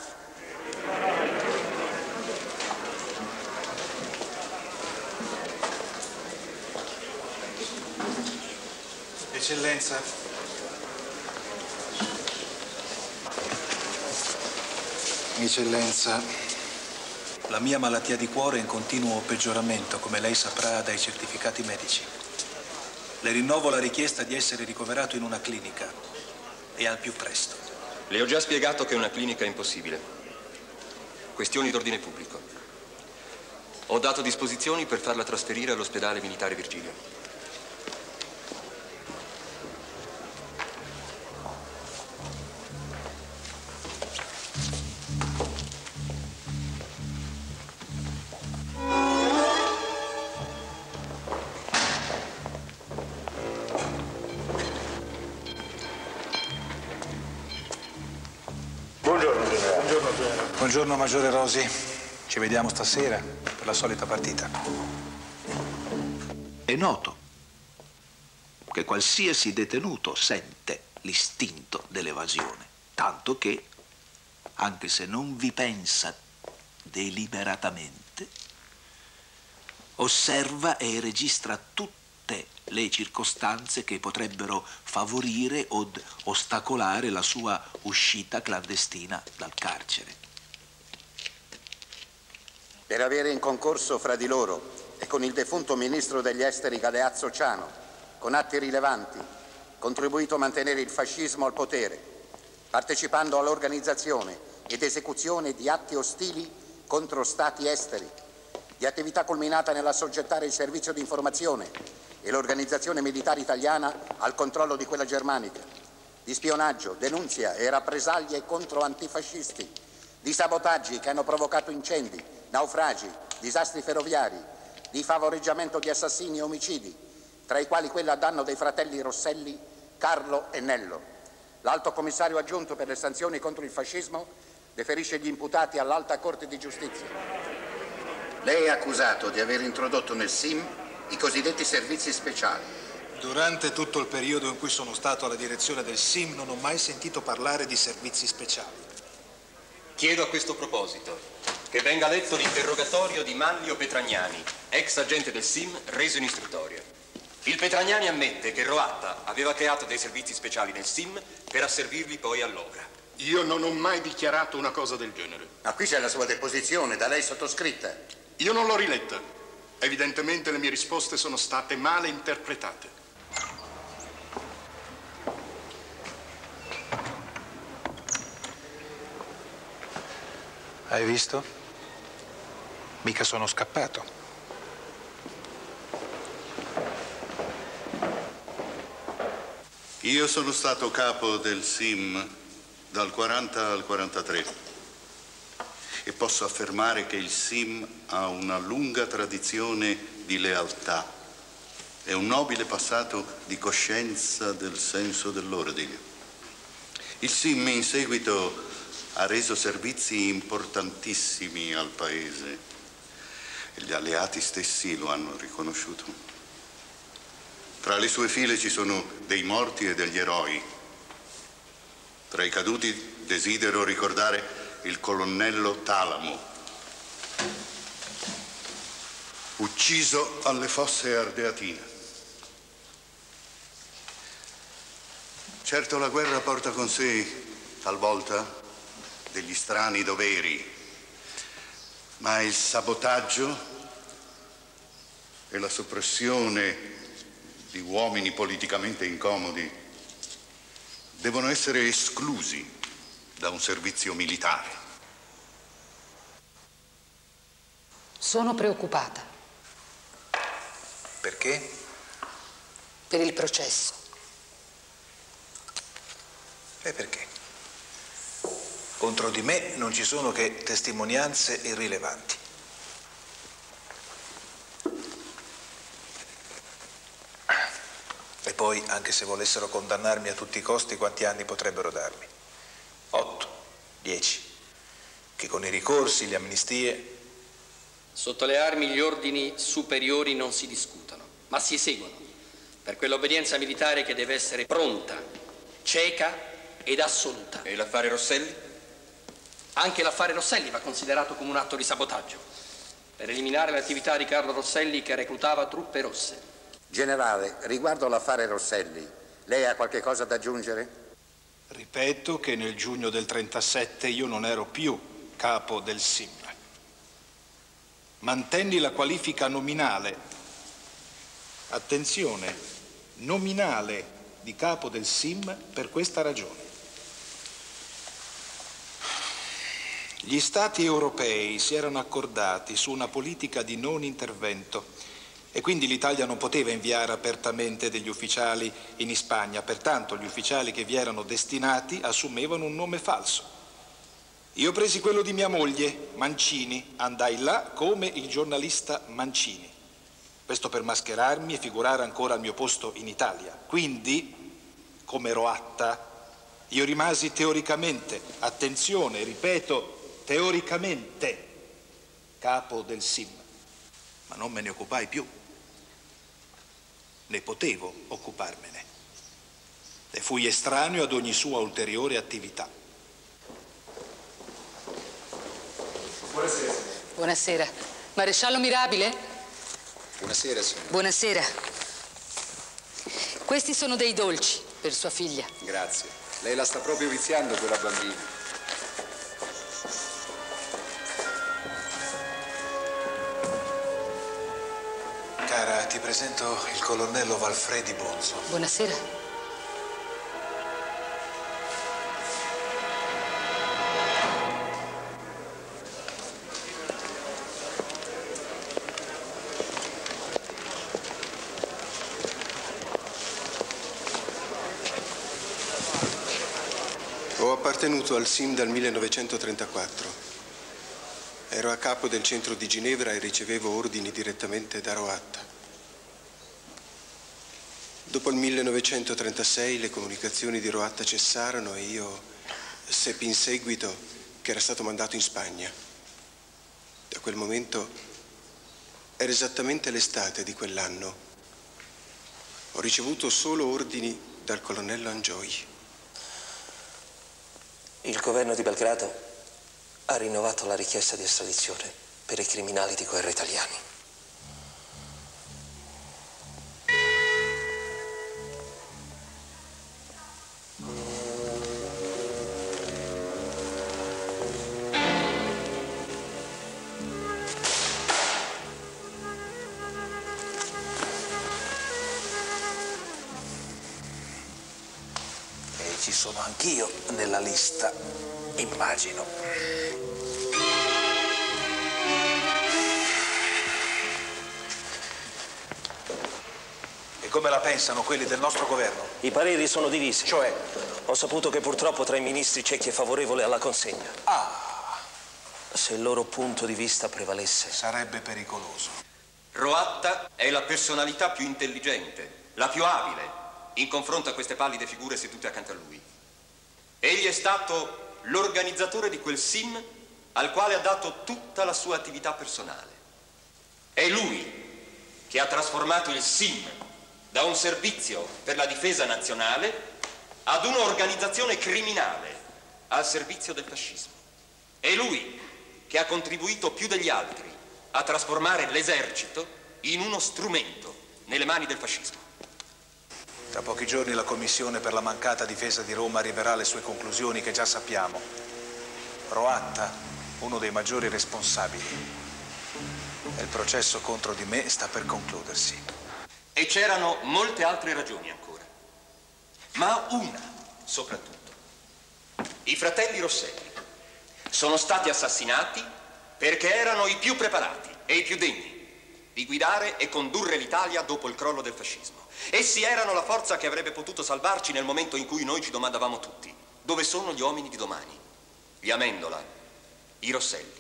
Eccellenza. Eccellenza, la mia malattia di cuore è in continuo peggioramento, come lei saprà dai certificati medici. Le rinnovo la richiesta di essere ricoverato in una clinica e al più presto. Le ho già spiegato che una clinica è impossibile. Questioni d'ordine pubblico. Ho dato disposizioni per farla trasferire all'ospedale militare Virgilio. Buongiorno, Maggiore Rosi. Ci vediamo stasera per la solita partita. È noto che qualsiasi detenuto sente l'istinto dell'evasione, tanto che, anche se non vi pensa deliberatamente, osserva e registra tutte le circostanze che potrebbero favorire o ostacolare la sua uscita clandestina dal carcere. Per avere in concorso fra di loro e con il defunto ministro degli esteri Galeazzo Ciano, con atti rilevanti, contribuito a mantenere il fascismo al potere, partecipando all'organizzazione ed esecuzione di atti ostili contro stati esteri, di attività culminata nell'assoggettare il servizio di informazione e l'organizzazione militare italiana al controllo di quella germanica, di spionaggio, denunzia e rappresaglie contro antifascisti, di sabotaggi che hanno provocato incendi, naufragi, disastri ferroviari, di favoreggiamento di assassini e omicidi, tra i quali quello a danno dei fratelli Rosselli, Carlo e Nello. L'Alto Commissario aggiunto per le sanzioni contro il fascismo deferisce gli imputati all'Alta Corte di Giustizia. Lei è accusato di aver introdotto nel SIM i cosiddetti servizi speciali. Durante tutto il periodo in cui sono stato alla direzione del SIM non ho mai sentito parlare di servizi speciali. Chiedo a questo proposito che venga letto l'interrogatorio di Manlio Petragnani, ex agente del SIM, reso in istruttoria. Il Petragnani ammette che Roatta aveva creato dei servizi speciali nel SIM per asservirli poi all'opera. Io non ho mai dichiarato una cosa del genere. Ma qui c'è la sua deposizione, da lei sottoscritta. Io non l'ho riletta. Evidentemente le mie risposte sono state male interpretate. Hai visto? Mica sono scappato. Io sono stato capo del SIM dal 40 al 43 e posso affermare che il SIM ha una lunga tradizione di lealtà e un nobile passato di coscienza del senso dell'ordine. Il SIM in seguito ha reso servizi importantissimi al Paese e gli alleati stessi lo hanno riconosciuto. Tra le sue file ci sono dei morti e degli eroi. Tra i caduti desidero ricordare il colonnello Talamo, ucciso alle fosse ardeatine. Certo, la guerra porta con sé talvolta degli strani doveri, ma il sabotaggio e la soppressione di uomini politicamente incomodi devono essere esclusi da un servizio militare. Sono preoccupata. Perché? Per il processo. E perché? Contro di me non ci sono che testimonianze irrilevanti. E poi, anche se volessero condannarmi a tutti i costi, quanti anni potrebbero darmi? 8, 10. Che con i ricorsi, le amnistie... Sotto le armi gli ordini superiori non si discutono, ma si eseguono, per quell'obbedienza militare che deve essere pronta, cieca ed assoluta. E l'affare Rosselli? Anche l'affare Rosselli va considerato come un atto di sabotaggio, per eliminare l'attività di Carlo Rosselli che reclutava truppe rosse. Generale, riguardo l'affare Rosselli, lei ha qualche cosa da aggiungere? Ripeto che nel giugno del 37 io non ero più capo del SIM. Mantenni la qualifica nominale, attenzione, nominale di capo del SIM per questa ragione. Gli Stati europei si erano accordati su una politica di non intervento e quindi l'Italia non poteva inviare apertamente degli ufficiali in Spagna, pertanto gli ufficiali che vi erano destinati assumevano un nome falso. Io presi quello di mia moglie, Mancini, andai là come il giornalista Mancini. Questo per mascherarmi e figurare ancora al mio posto in Italia. Quindi, come Roatta, io rimasi teoricamente, attenzione, ripeto, teoricamente capo del SIM, ma non me ne occupai più. Ne potevo occuparmene e fui estraneo ad ogni sua ulteriore attività. Buonasera. Buonasera. Maresciallo Mirabile? Buonasera, signora. Buonasera. Questi sono dei dolci per sua figlia. Grazie. Lei la sta proprio viziando, quella bambina. Cara, ti presento il colonnello Valfredi Bonzo. Buonasera. Ho appartenuto al SIM dal 1934. Ero a capo del centro di Ginevra e ricevevo ordini direttamente da Roatta. Dopo il 1936 le comunicazioni di Roatta cessarono e io seppi in seguito che era stato mandato in Spagna. Da quel momento era esattamente l'estate di quell'anno. Ho ricevuto solo ordini dal colonnello Angioi. Il governo di Belgrado ha rinnovato la richiesta di estradizione per i criminali di guerra italiani. E ci sono anch'io nella lista, immagino. E come la pensano quelli del nostro governo? I pareri sono divisi. Cioè? Ho saputo che purtroppo tra i ministri c'è chi è favorevole alla consegna. Ah! Se il loro punto di vista prevalesse. Sarebbe pericoloso. Roatta è la personalità più intelligente, la più abile, in confronto a queste pallide figure sedute accanto a lui. Egli è stato l'organizzatore di quel SIM al quale ha dato tutta la sua attività personale. È lui che ha trasformato il SIM da un servizio per la difesa nazionale ad un'organizzazione criminale al servizio del fascismo. È lui che ha contribuito più degli altri a trasformare l'esercito in uno strumento nelle mani del fascismo. Tra pochi giorni la Commissione per la mancata difesa di Roma arriverà alle sue conclusioni che già sappiamo. Roatta, uno dei maggiori responsabili. E il processo contro di me sta per concludersi. E c'erano molte altre ragioni ancora. Ma una, soprattutto. I fratelli Rosselli sono stati assassinati perché erano i più preparati e i più degni di guidare e condurre l'Italia dopo il crollo del fascismo. Essi erano la forza che avrebbe potuto salvarci nel momento in cui noi ci domandavamo tutti: dove sono gli uomini di domani? Gli Amendola, i Rosselli.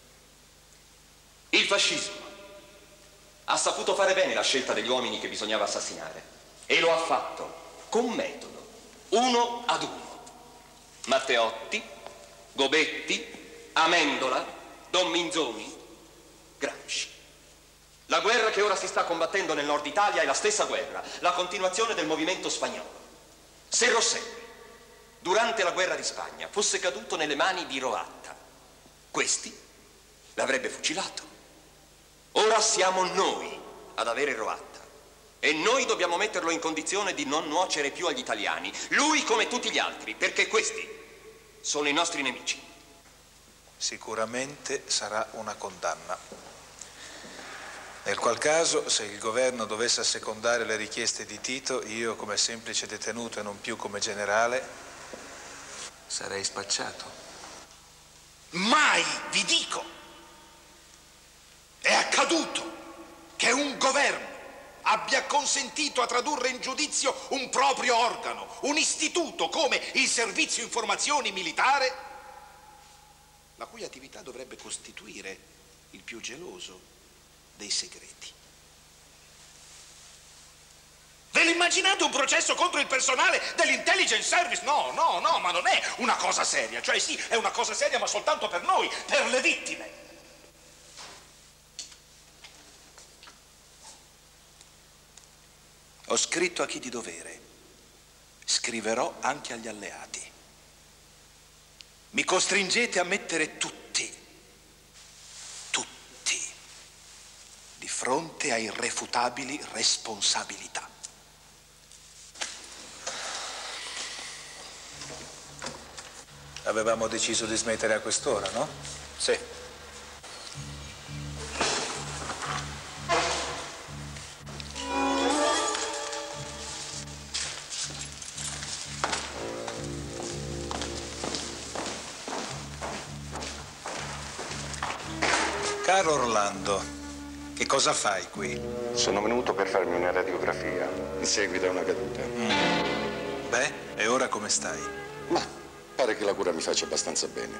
Il fascismo ha saputo fare bene la scelta degli uomini che bisognava assassinare e lo ha fatto con metodo, uno ad uno. Matteotti, Gobetti, Amendola, Don Minzoni, Gramsci. La guerra che ora si sta combattendo nel nord Italia è la stessa guerra, la continuazione del movimento spagnolo. Se Rosselli, durante la guerra di Spagna, fosse caduto nelle mani di Roatta, questi l'avrebbe fucilato. Ora siamo noi ad avere Roatta e noi dobbiamo metterlo in condizione di non nuocere più agli italiani, lui come tutti gli altri, perché questi sono i nostri nemici. Sicuramente sarà una condanna. Nel qual caso, se il governo dovesse assecondare le richieste di Tito, io come semplice detenuto e non più come generale, sarei spacciato. Mai, vi dico, è accaduto che un governo abbia consentito a tradurre in giudizio un proprio organo, un istituto come il Servizio Informazioni Militare, la cui attività dovrebbe costituire il più geloso dei segreti. Ve l'immaginate? immaginate un processo contro il personale dell'intelligence service? No, no, no, ma non è una cosa seria. Cioè sì, è una cosa seria, ma soltanto per noi, per le vittime. Ho scritto a chi di dovere. Scriverò anche agli alleati. Mi costringete a mettere tutti di fronte a irrefutabili responsabilità. Avevamo deciso di smettere a quest'ora, no? Sì. Caro Orlando, che cosa fai qui? Sono venuto per farmi una radiografia in seguito a una caduta. Beh, e ora come stai? Ma pare che la cura mi faccia abbastanza bene.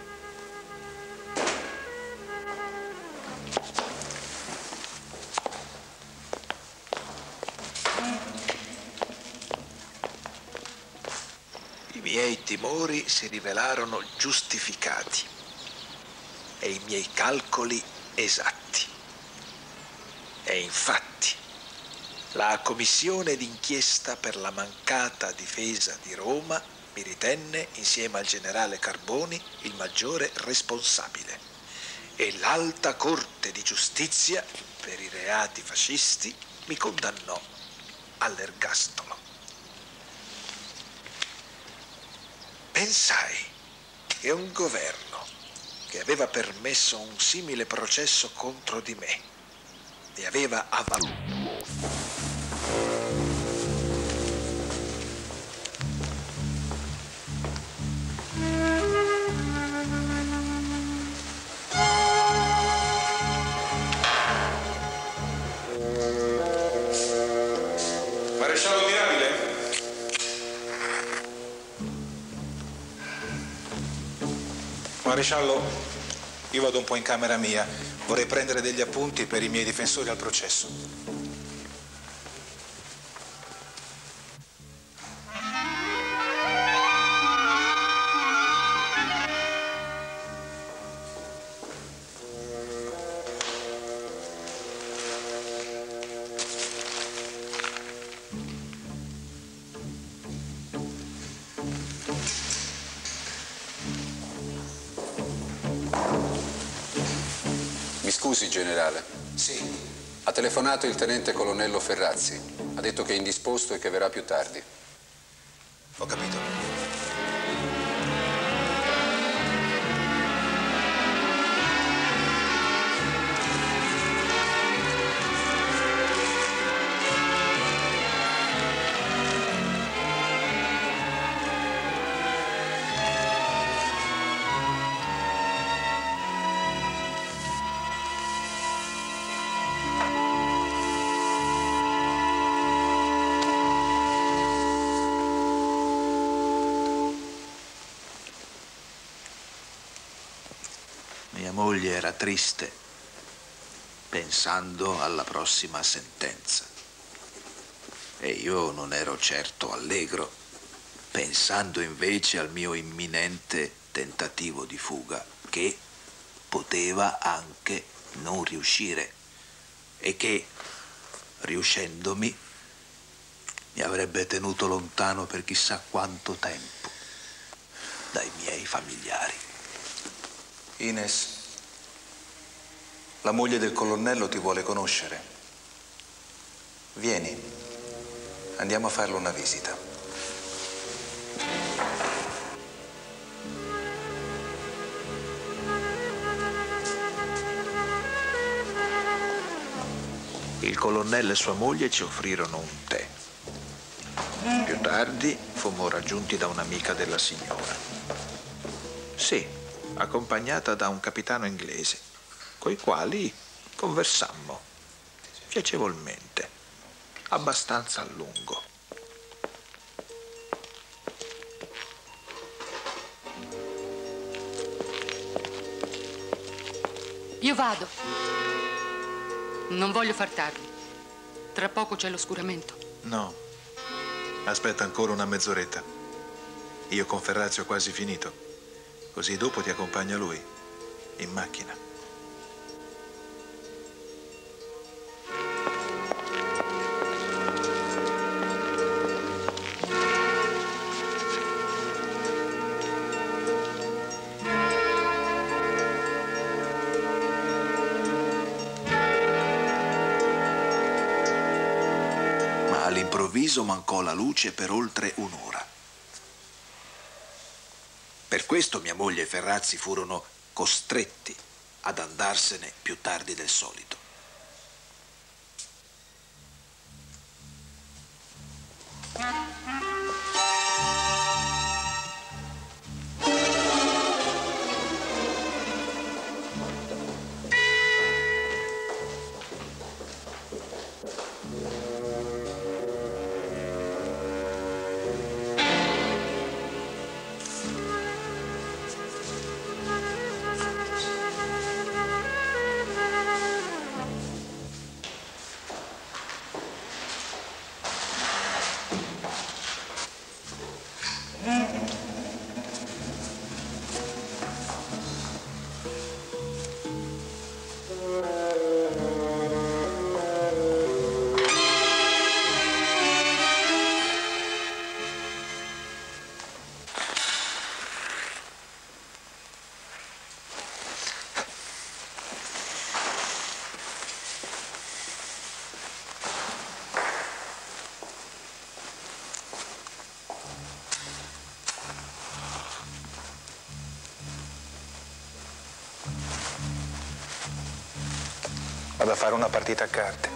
I miei timori si rivelarono giustificati e i miei calcoli esatti. E infatti, la commissione d'inchiesta per la mancata difesa di Roma mi ritenne, insieme al generale Carboni, il maggiore responsabile. E l'Alta Corte di Giustizia, per i reati fascisti, mi condannò all'ergastolo. Pensai che un governo che aveva permesso un simile processo contro di me e aveva avvalutato. Maresciallo ammirabile? Maresciallo, io vado un po' in camera mia. Vorrei prendere degli appunti per i miei difensori al processo. Mi scusi, generale. Sì. Ha telefonato il tenente colonnello Ferrazzi. Ha detto che è indisposto e che verrà più tardi. Ho capito. Mia moglie era triste, pensando alla prossima sentenza. E io non ero certo allegro, pensando invece al mio imminente tentativo di fuga, che poteva anche non riuscire e che, riuscendomi, mi avrebbe tenuto lontano per chissà quanto tempo dai miei familiari. Ines, la moglie del colonnello ti vuole conoscere. Vieni, andiamo a farle una visita. Il colonnello e sua moglie ci offrirono un tè. Più tardi fummo raggiunti da un'amica della signora. Sì, accompagnata da un capitano inglese, coi quali conversammo piacevolmente, abbastanza a lungo. Io vado. Non voglio far tardi. Tra poco c'è l'oscuramento. No, Aspetta ancora una mezz'oretta. Io con Ferrazzi ho quasi finito. Così dopo ti accompagna lui, in macchina. All'improvviso mancò la luce per oltre un'ora. Per questo mia moglie e Ferrazzi furono costretti ad andarsene più tardi del solito. Vado a fare una partita a carte.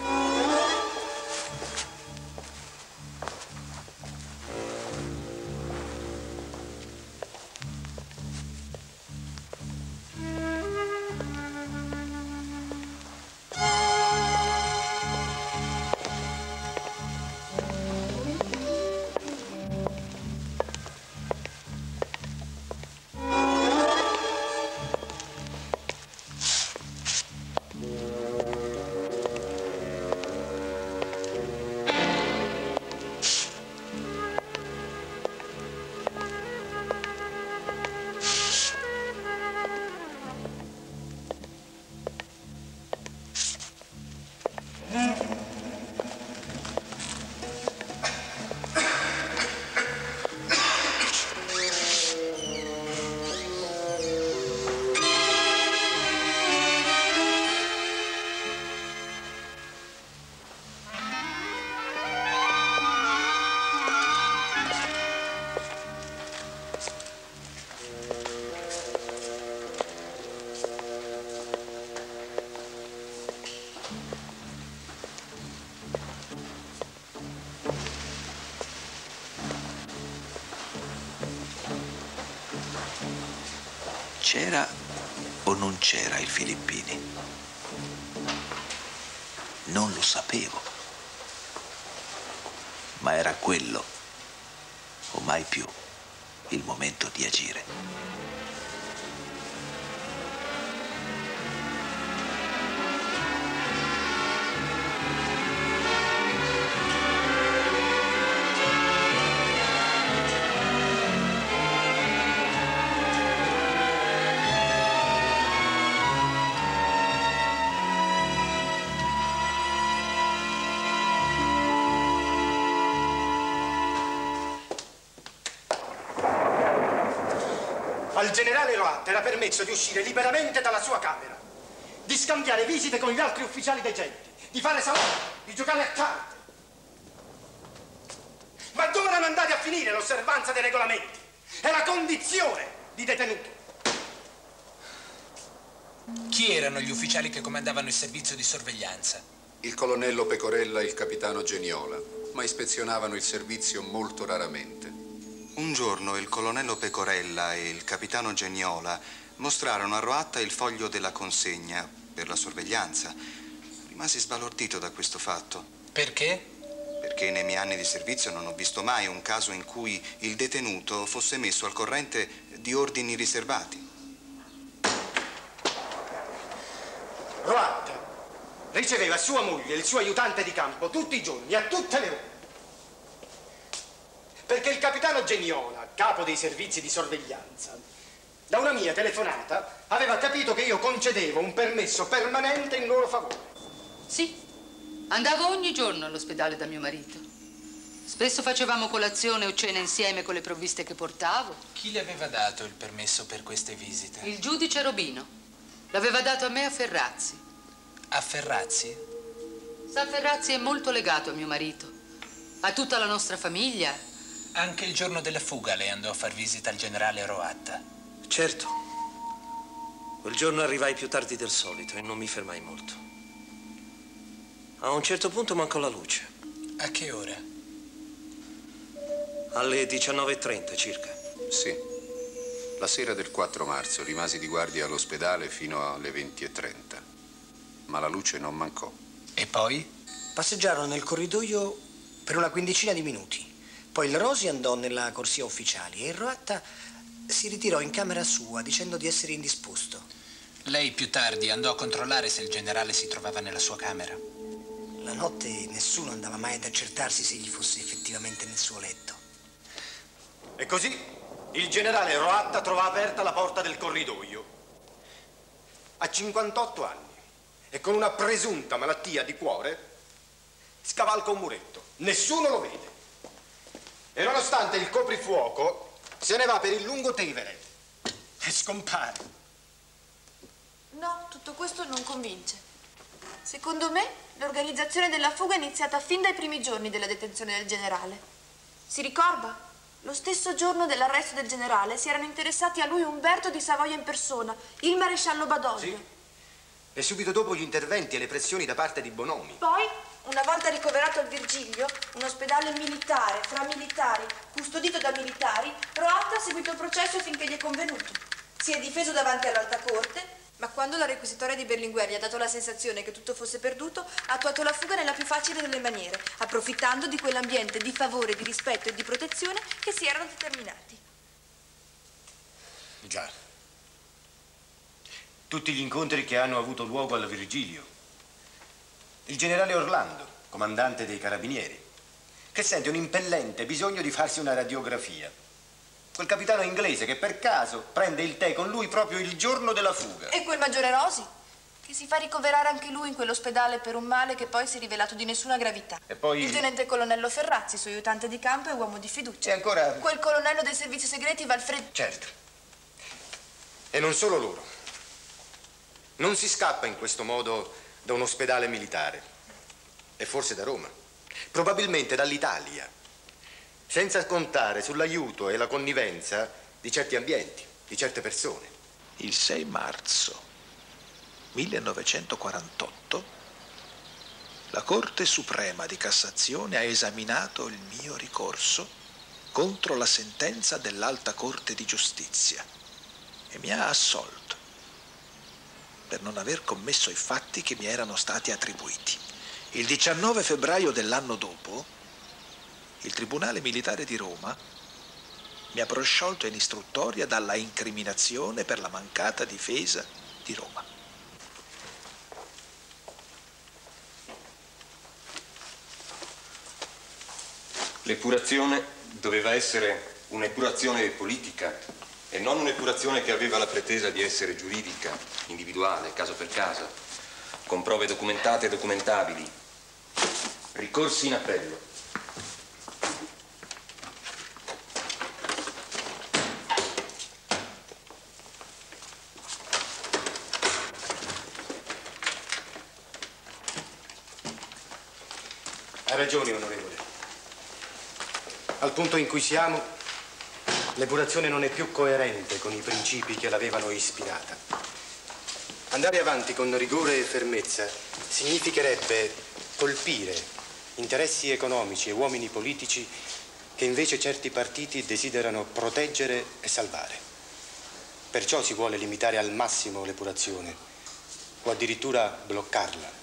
C'era o non c'era il Filippini? Non lo sapevo, ma era quello, o mai più, il momento di agire. Al generale Roatta era permesso di uscire liberamente dalla sua camera, di scambiare visite con gli altri ufficiali degenti, di fare salute, di giocare a carte. Ma dove erano andati a finire l'osservanza dei regolamenti e la condizione di detenuto? Chi erano gli ufficiali che comandavano il servizio di sorveglianza? Il colonnello Pecorella e il capitano Geniola, ma ispezionavano il servizio molto raramente. Un giorno il colonnello Pecorella e il capitano Geniola mostrarono a Roatta il foglio della consegna per la sorveglianza. Rimasi sbalordito da questo fatto. Perché? Perché nei miei anni di servizio non ho visto mai un caso in cui il detenuto fosse messo al corrente di ordini riservati. Roatta riceveva sua moglie e il suo aiutante di campo tutti i giorni, a tutte le ore. perché il capitano Geniola, capo dei servizi di sorveglianza, da una mia telefonata aveva capito che io concedevo un permesso permanente in loro favore. Sì, andavo ogni giorno all'ospedale da mio marito. Spesso facevamo colazione o cena insieme con le provviste che portavo. Chi le aveva dato il permesso per queste visite? Il giudice Robino. L'aveva dato a me a Ferrazzi. A Ferrazzi? Sa, Ferrazzi è molto legato a mio marito. A tutta la nostra famiglia. Anche il giorno della fuga lei andò a far visita al generale Roatta. Certo. Quel giorno arrivai più tardi del solito e non mi fermai molto. A un certo punto mancò la luce. A che ora? Alle 19:30 circa. Sì. La sera del 4 marzo rimasi di guardia all'ospedale fino alle 20:30. Ma la luce non mancò. E poi? Passeggiarono nel corridoio per una quindicina di minuti. Poi il Rosi andò nella corsia ufficiali e il Roatta si ritirò in camera sua dicendo di essere indisposto. Lei più tardi andò a controllare se il generale si trovava nella sua camera. La notte nessuno andava mai ad accertarsi se egli fosse effettivamente nel suo letto. E così il generale Roatta trova aperta la porta del corridoio. Ha 58 anni e con una presunta malattia di cuore scavalca un muretto. Nessuno lo vede. E nonostante il coprifuoco se ne va per il Lungotevere e scompare. No, tutto questo non convince. Secondo me, l'organizzazione della fuga è iniziata fin dai primi giorni della detenzione del generale. Si ricorda? Lo stesso giorno dell'arresto del generale si erano interessati a lui Umberto di Savoia in persona, il maresciallo Badoglio. Sì. E subito dopo gli interventi e le pressioni da parte di Bonomi. Poi, una volta ricoverato al Virgilio, un ospedale militare, fra militari, custodito da militari, Roatta ha seguito il processo finché gli è convenuto. Si è difeso davanti all'Alta Corte, ma quando la requisitoria di Berlinguer gli ha dato la sensazione che tutto fosse perduto, ha attuato la fuga nella più facile delle maniere, approfittando di quell'ambiente di favore, di rispetto e di protezione che si erano determinati. Già. Tutti gli incontri che hanno avuto luogo al Virgilio. Il generale Orlando, comandante dei carabinieri, che sente un impellente bisogno di farsi una radiografia. Quel capitano inglese che per caso prende il tè con lui proprio il giorno della fuga. E quel maggiore Rosi, che si fa ricoverare anche lui in quell'ospedale per un male che poi si è rivelato di nessuna gravità. E poi... Il tenente colonnello Ferrazzi, suo aiutante di campo e uomo di fiducia. E ancora... Quel colonnello dei servizi segreti Valfredo... Certo. E non solo loro. Non si scappa in questo modo da un ospedale militare. E forse da Roma. Probabilmente dall'Italia. Senza contare sull'aiuto e la connivenza di certi ambienti, di certe persone. Il 6 marzo 1948 la Corte Suprema di Cassazione ha esaminato il mio ricorso contro la sentenza dell'Alta Corte di Giustizia e mi ha assolto per non aver commesso i fatti che mi erano stati attribuiti. Il 19 febbraio dell'anno dopo il Tribunale Militare di Roma mi ha prosciolto in istruttoria dalla incriminazione per la mancata difesa di Roma. L'epurazione doveva essere un'epurazione politica e non un'epurazione che aveva la pretesa di essere giuridica, individuale, caso per caso, con prove documentate e documentabili, ricorsi in appello. Ha ragione, onorevole. Al punto in cui siamo, l'epurazione non è più coerente con i principi che l'avevano ispirata. Andare avanti con rigore e fermezza significherebbe colpire interessi economici e uomini politici che invece certi partiti desiderano proteggere e salvare. Perciò si vuole limitare al massimo l'epurazione o addirittura bloccarla.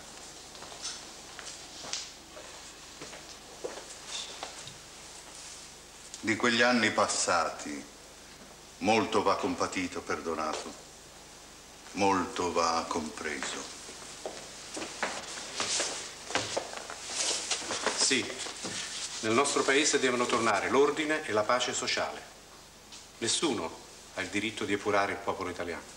Di quegli anni passati, molto va compatito, perdonato, molto va compreso. Sì, Nel nostro paese devono tornare l'ordine e la pace sociale. Nessuno ha il diritto di epurare il popolo italiano.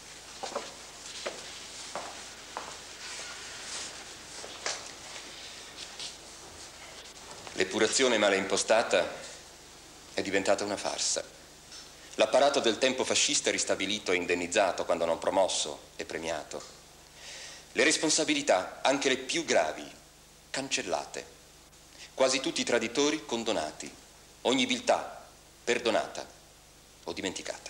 L'epurazione male impostata è diventata una farsa. L'apparato del tempo fascista è ristabilito e indennizzato, quando non promosso e premiato. Le responsabilità, anche le più gravi, cancellate. Quasi tutti i traditori condonati. Ogni viltà perdonata o dimenticata.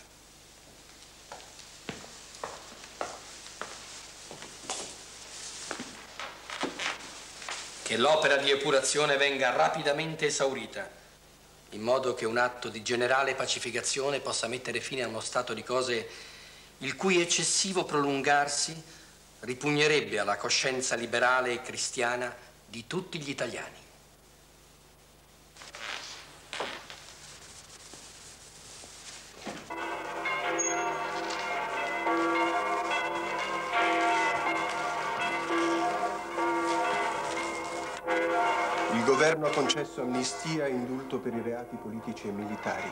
Che l'opera di epurazione venga rapidamente esaurita, in modo che un atto di generale pacificazione possa mettere fine a uno stato di cose il cui eccessivo prolungarsi ripugnerebbe alla coscienza liberale e cristiana di tutti gli italiani. Il governo ha concesso amnistia e indulto per i reati politici e militari.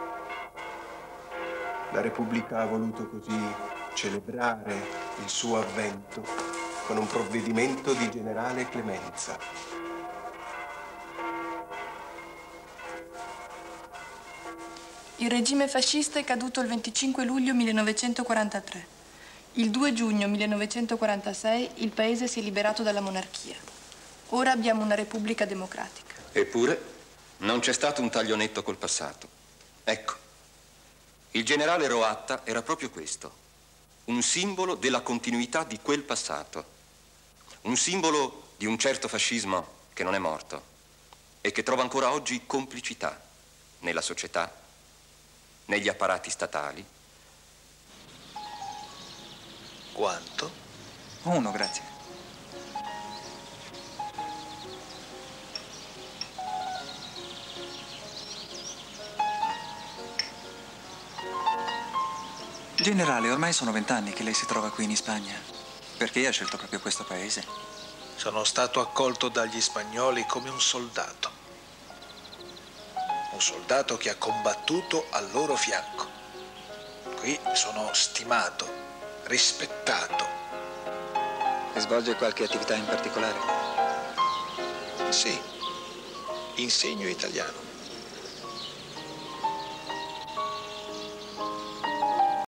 La Repubblica ha voluto così celebrare il suo avvento con un provvedimento di generale clemenza. Il regime fascista è caduto il 25 luglio 1943. Il 2 giugno 1946 il paese si è liberato dalla monarchia. Ora abbiamo una repubblica democratica. Eppure non c'è stato un taglio netto col passato. Ecco, il generale Roatta era proprio questo, un simbolo della continuità di quel passato, un simbolo di un certo fascismo che non è morto e che trova ancora oggi complicità nella società, negli apparati statali. Quanto? 1, grazie. Generale, ormai sono 20 anni che lei si trova qui in Spagna. Perché ha scelto proprio questo paese? Sono stato accolto dagli spagnoli come un soldato. Un soldato che ha combattuto al loro fianco. Qui sono stimato, rispettato. E svolge qualche attività in particolare? Sì, insegno italiano.